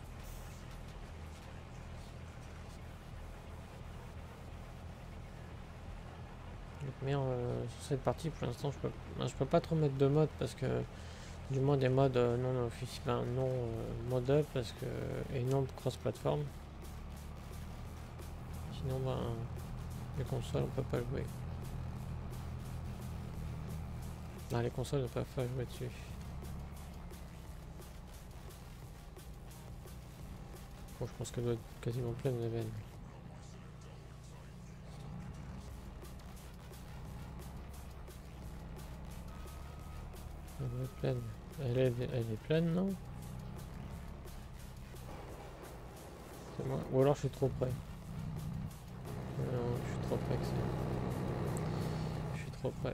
Mais sur cette partie, pour l'instant, je peux pas trop mettre de mode parce que du moins des modes non officiels, non mode up parce que et non cross-platform. Sinon, les consoles, on peut pas jouer. Non, les consoles ne peuvent pas jouer dessus. Bon, je pense qu'elle doit être quasiment pleine de veines. Elle doit être pleine. Elle est pleine, non? C'est moi. Ou alors je suis trop près. Non, je suis trop près que c'est. Je suis trop près.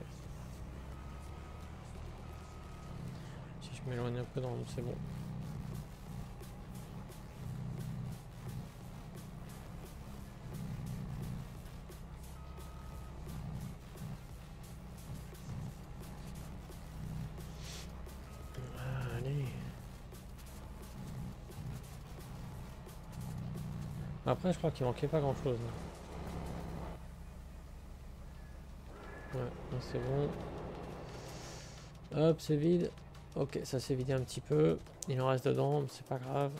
Si je m'éloigne un peu dans c'est bon. Allez. Après, je crois qu'il manquait pas grand chose. Ouais, c'est bon. Hop, c'est vide. Ok, ça s'est vidé un petit peu. Il en reste dedans, mais c'est pas grave.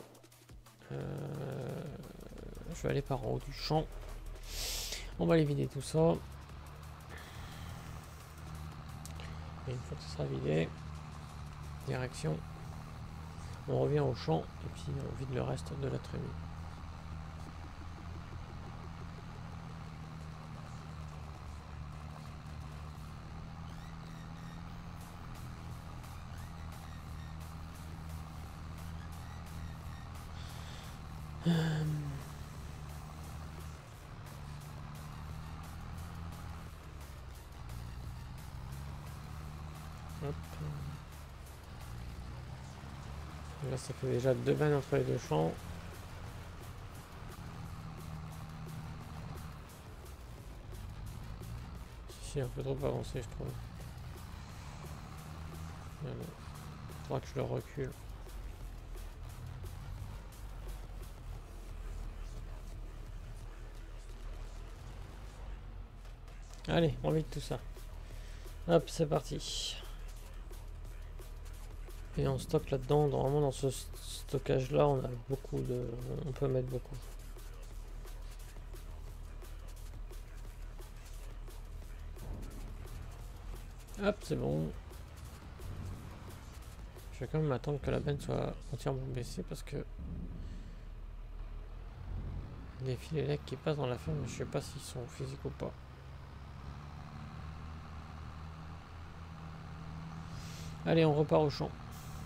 Je vais aller par en haut du champ. On va aller vider tout ça. Et une fois que ce sera vidé, direction, on revient au champ et puis on vide le reste de la trémie. Hop. Là, ça fait déjà 2 vannes entre les deux champs. Si, un peu trop avancé, je trouve. Il faudra que je le recule. Allez, on vide tout ça. Hop, c'est parti. Et on stocke là-dedans. Normalement, dans ce stockage-là, on a beaucoup de... On peut mettre beaucoup. Hop, c'est bon. Je vais quand même attendre que la benne soit entièrement baissée parce que... Les filets lecs qui passent dans la ferme, je sais pas s'ils sont physiques ou pas. Allez, on repart au champ.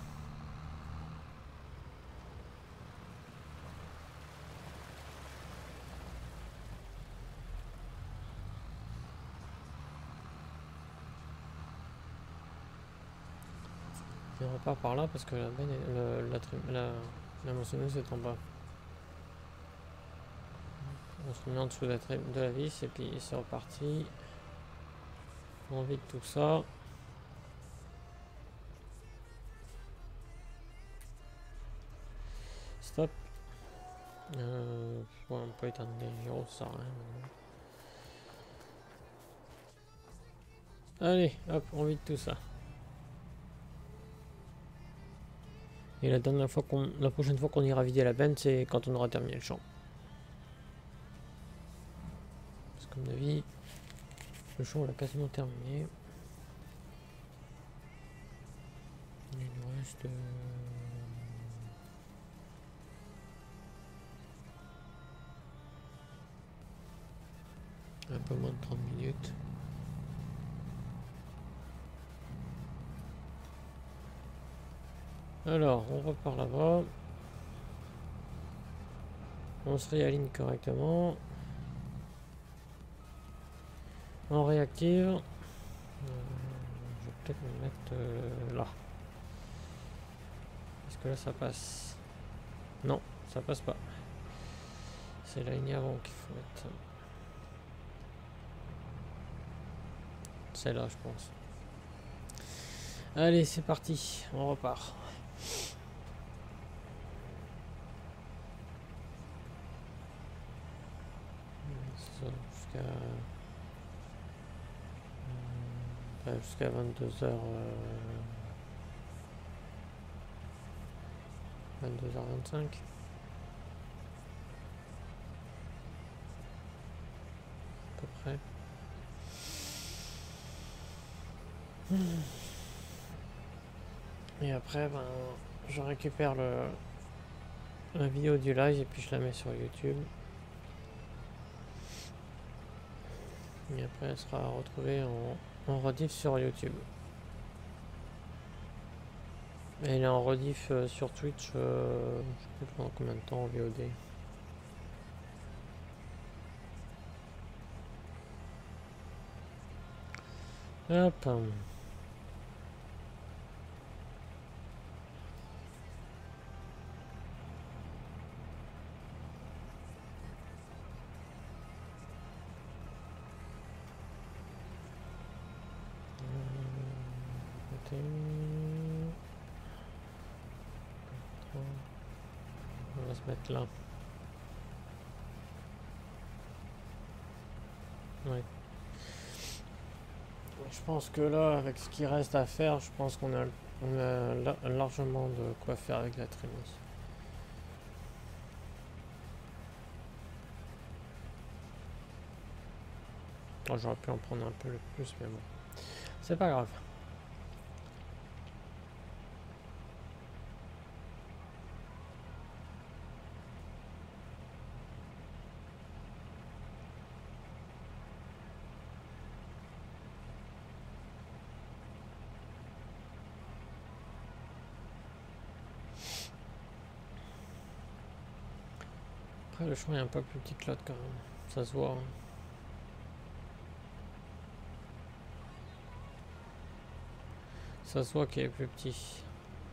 Et on repart par là parce que la benne est, la moissonneuse est en bas. On se met en dessous de la vis et puis c'est reparti. On vide tout ça. Stop. Ouais, on peut éteindre les gyros, ça sert à rien. Allez, hop, on vide tout ça. Et la prochaine fois qu'on ira vider la benne, c'est quand on aura terminé le champ. Parce que, comme d'avis, le champ on l'a quasiment terminé. Il nous reste... un peu moins de 30 minutes. Alors, on repart là-bas. On se réaligne correctement. On réactive. Je vais peut-être me mettre là. Est-ce que là ça passe? Non, ça passe pas. C'est la ligne avant qu'il faut mettre. C'est là, je pense. Allez, c'est parti. On repart. Jusqu'à 22h 22h25 à peu près. Et après ben, je récupère la vidéo du live et puis je la mets sur YouTube. Et après elle sera retrouvée en rediff sur YouTube. Et elle est en rediff sur Twitch, je sais plus pendant combien de temps en VOD. Hop. On va se mettre là. Ouais. Je pense que là, avec ce qui reste à faire, je pense qu'on a largement de quoi faire avec la trémie. Oh, j'aurais pu en prendre un peu plus, mais bon. C'est pas grave. Après le champ est un peu plus petit que l'autre quand même, ça se voit. Ça se voit qu'il est plus petit.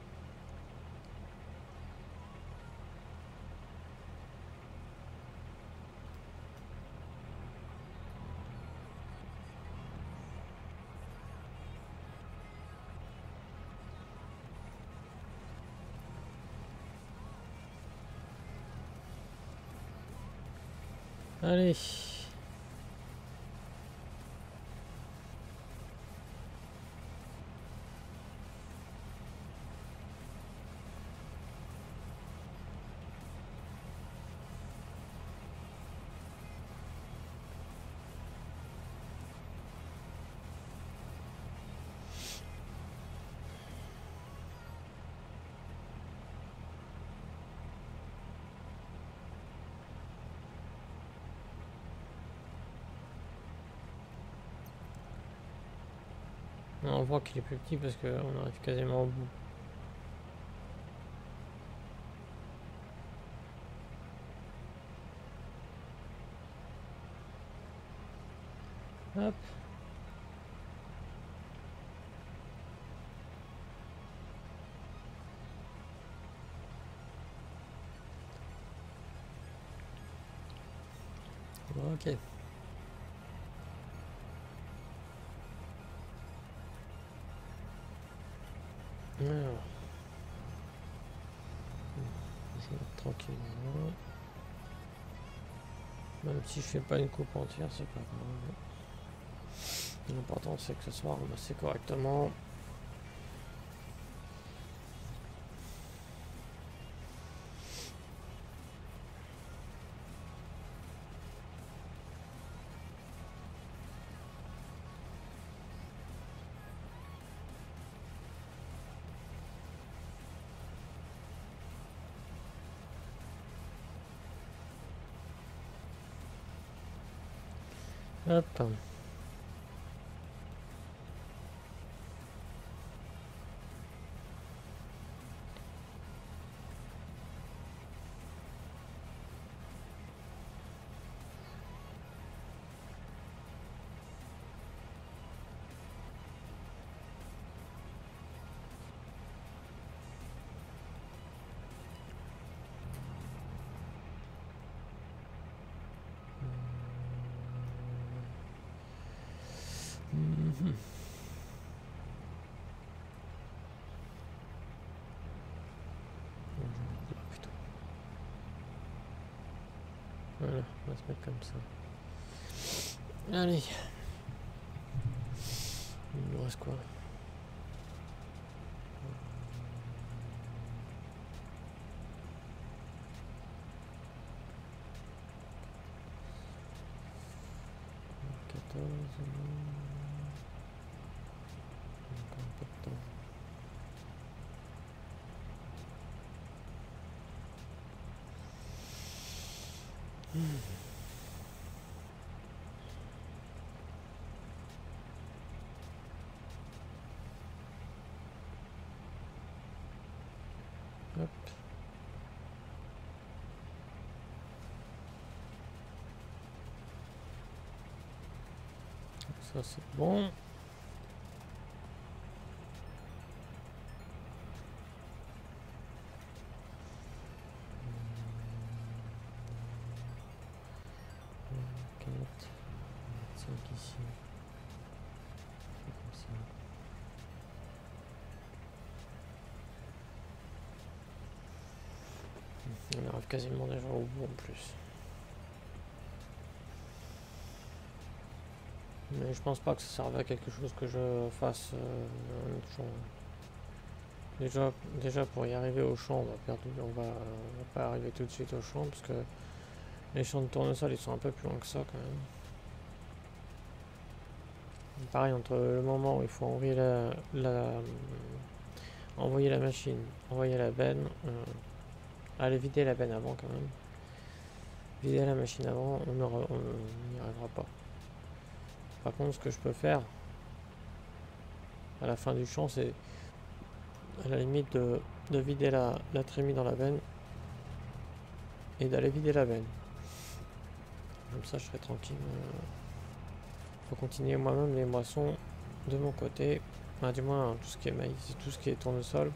Allez. On voit qu'il est plus petit parce qu'on arrive quasiment au bout. Hop. Ok. Alors. Tranquillement. Même si je fais pas une coupe entière, c'est pas grave. L'important c'est que ce soit ramassé correctement. Hop. Voilà, on va se mettre comme ça. Allez. Il nous reste quoi? 14. Encore un peu de temps. Hop. Ça c'est bon. Ici. Comme ça. On arrive quasiment déjà au bout en plus. Mais je pense pas que ça serve à quelque chose que je fasse un autre champ. Déjà pour y arriver au champ, on va pas arriver tout de suite au champ parce que les champs de tournesol ils sont un peu plus loin que ça quand même. Pareil, entre le moment où il faut envoyer envoyer la machine, envoyer la benne, aller vider la benne avant quand même. Vider la machine avant, on n'y arrivera pas. Par contre, ce que je peux faire à la fin du champ, c'est à la limite de vider la trémie dans la benne et d'aller vider la benne. Comme ça je serai tranquille. Pour continuer moi-même les moissons de mon côté. Enfin, du moins tout ce qui est maïs et tout ce qui est tournesol.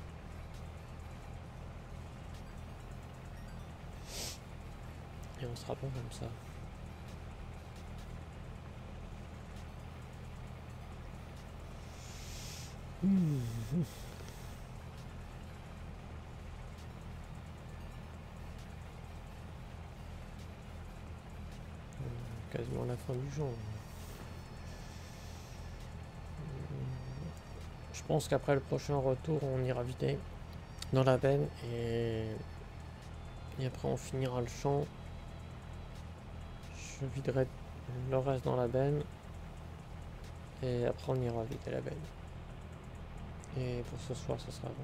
Et on sera bon comme ça. Quasiment la fin du jour. Je pense qu'après le prochain retour, on ira vider dans la benne et après on finira le champ. Je viderai le reste dans la benne et après on ira vider la benne. Et pour ce soir, ça sera bon.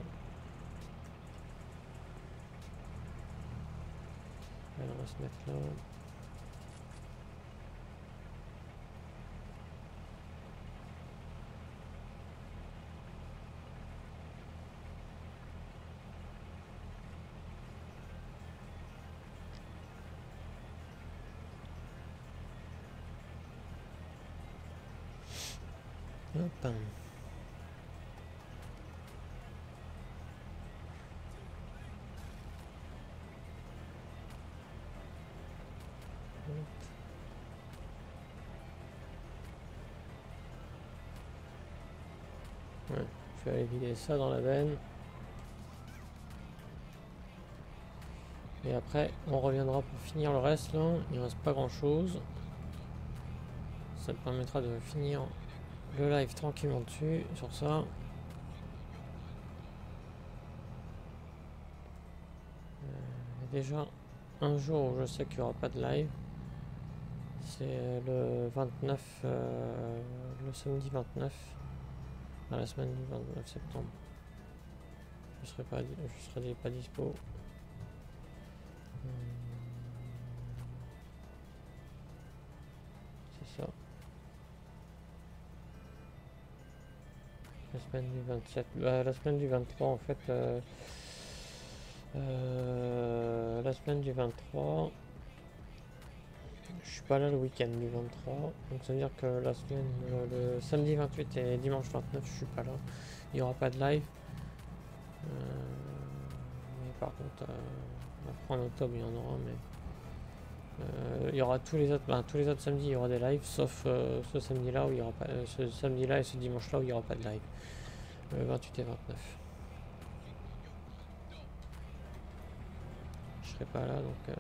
Alors, on va se mettre là. Hop. Ouais, je vais aller vider ça dans la benne. Et après, on reviendra pour finir le reste là. Il ne reste pas grand chose. Ça te permettra de finir le live tranquillement dessus, sur ça. Il y a déjà un jour où je sais qu'il n'y aura pas de live. C'est le 29, le samedi 29, à la semaine du 29 septembre. Je serai pas dispo. C'est ça. La semaine du 27, la semaine du 23 en fait. La semaine du 23. Je suis pas là le week-end du 23, donc ça veut dire que la semaine, le samedi 28 et dimanche 29, je suis pas là. Il n'y aura pas de live. Mais par contre, après en octobre il y en aura, mais il y aura tous les autres samedis il y aura des lives, sauf ce samedi-là où il y aura pas, ce samedi-là et ce dimanche-là où il n'y aura pas de live. Le 28 et 29. Je serai pas là, donc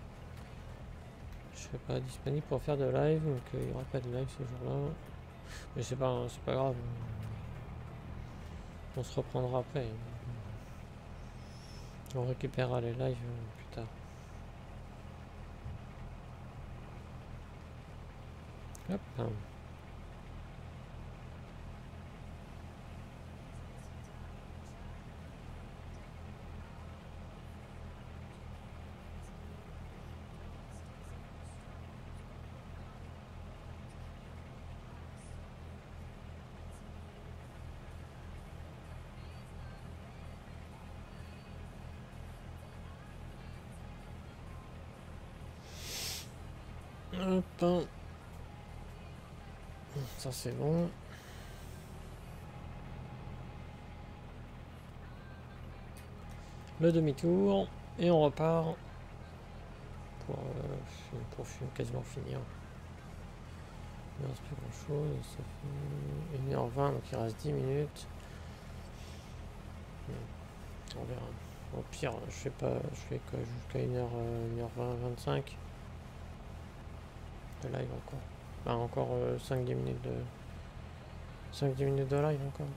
je serai pas disponible pour faire de live, donc il n'y aura pas de live ce jour-là. Mais c'est pas grave. On se reprendra après. On récupérera les lives plus tard. Hop. Hop. Ça c'est bon. Le demi-tour. Et on repart pour quasiment finir. Il ne reste plus grand chose. Ça fait 1h20, donc il reste 10 minutes. On verra. Au pire, je sais pas, je fais que jusqu'à 1h20, 25. De live encore. Bah, encore 5-10 minutes de. 5-10 minutes de live encore.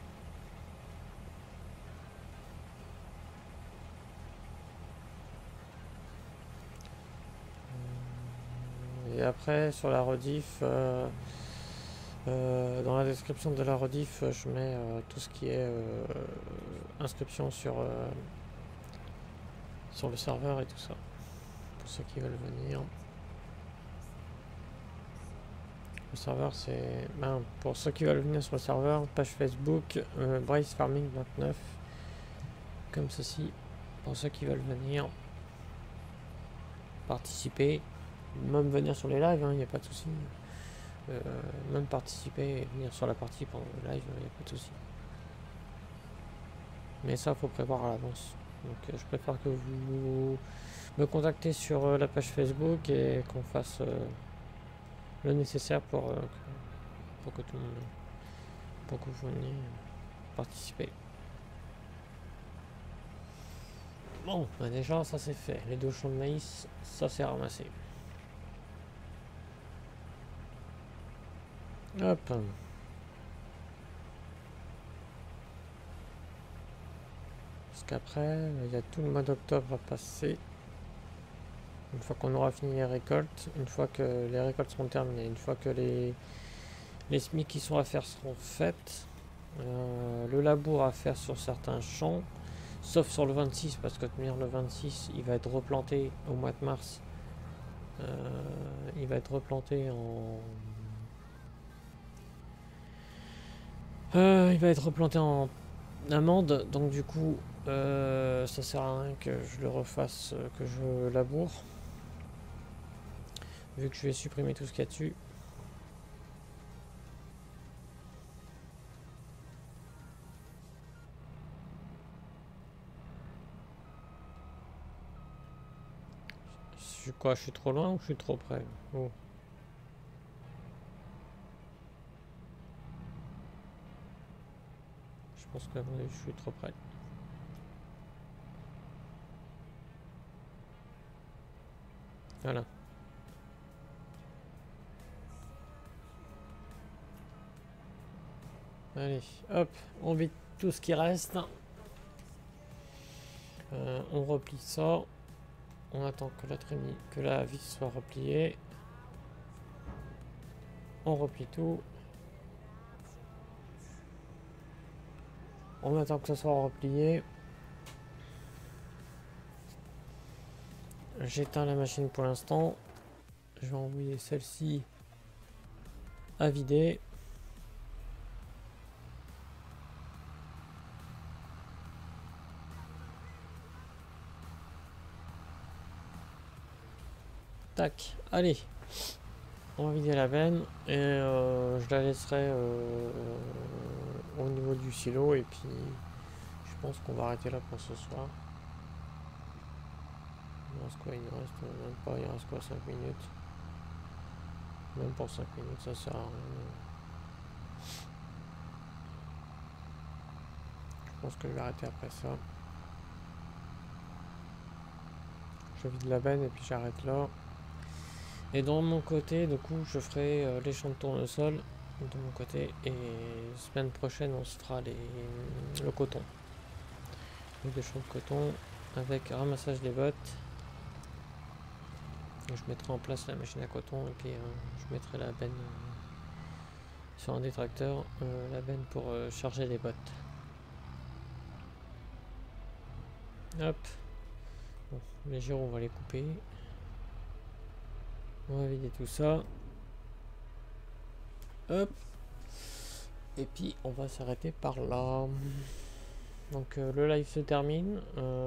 Et après, sur la rediff, dans la description de la rediff, je mets tout ce qui est inscription sur le serveur et tout ça. Pour ceux qui veulent venir. Le serveur, c'est... Ben, pour ceux qui veulent venir sur le serveur, page Facebook, Brace Farming 29. Comme ceci. Pour ceux qui veulent venir. participer, même venir sur les lives, il n'y a pas de souci. Même participer et venir sur la partie pendant le live, il n'y a pas de souci. Mais ça, faut prévoir à l'avance. Donc je préfère que vous me contactez sur la page Facebook et qu'on fasse le nécessaire pour que tout le monde, pour que vous veniez participer. Bon, bah déjà ça c'est fait. Les 2 champs de maïs, ça c'est ramassé. Hop. Parce qu'après, il y a tout le mois d'octobre à passer. Une fois qu'on aura fini les récoltes, une fois que les récoltes seront terminées, une fois que les semis qui sont à faire seront faites, le labour à faire sur certains champs, sauf sur le 26, parce que tenir le 26, il va être replanté au mois de mars. Il va être replanté en amande, donc du coup ça sert à rien que je le refasse, que je laboure, vu que je vais supprimer tout ce qu'il y a dessus. Je suis trop loin ou je suis trop près? Oh. Je pense que je suis trop près. Voilà. Allez, hop, on vide tout ce qui reste. On replie ça. On attend que la vis soit repliée. On replie tout. On attend que ça soit replié. J'éteins la machine pour l'instant. Je vais envoyer celle-ci à vider. Tac, allez. On va vider la benne et je la laisserai au niveau du silo et puis je pense qu'on va arrêter là pour ce soir. Il reste quoi? Il ne reste même pas, il reste quoi? 5 minutes. Même pour 5 minutes ça sert à rien. Je pense que je vais arrêter après ça. Je vide la benne et puis j'arrête là. Et de mon côté, du coup, je ferai les champs de tournesol de mon côté. Et semaine prochaine, on se fera le coton. Les champs de coton avec ramassage des bottes. Et je mettrai en place la machine à coton et puis je mettrai la benne sur un détracteur, la benne pour charger les bottes. Hop. Bon, les gyros, on va les couper. On va vider tout ça. Hop. Et puis on va s'arrêter par là. Donc le live se termine.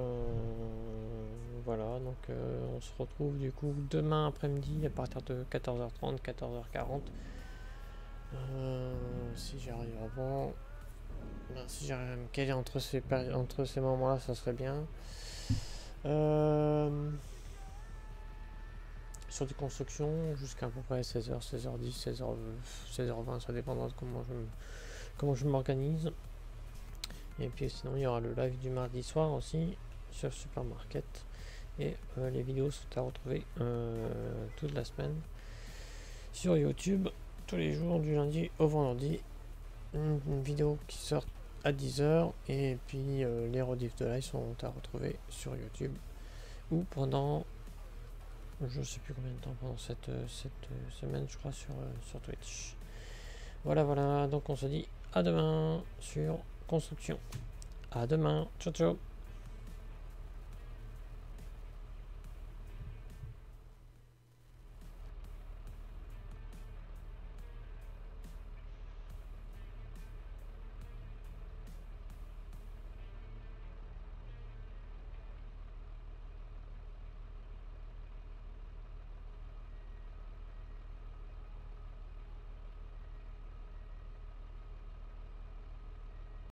Voilà, donc on se retrouve du coup demain après-midi à partir de 14h30, 14h40. Si j'arrive avant. Ben, si j'arrive à me caler entre ces moments-là, ça serait bien. Sur des constructions jusqu'à peu près 16h, 16h10, 16h20, ça dépendra de comment je m'organise. Et puis sinon il y aura le live du mardi soir aussi sur Supermarket. Et les vidéos sont à retrouver toute la semaine sur YouTube, tous les jours du lundi au vendredi. Une vidéo qui sort à 10h et puis les rediffs de live sont à retrouver sur YouTube ou pendant je sais plus combien de temps, pendant cette semaine je crois sur Twitch. Voilà, donc on se dit à demain sur construction. À demain, ciao ciao.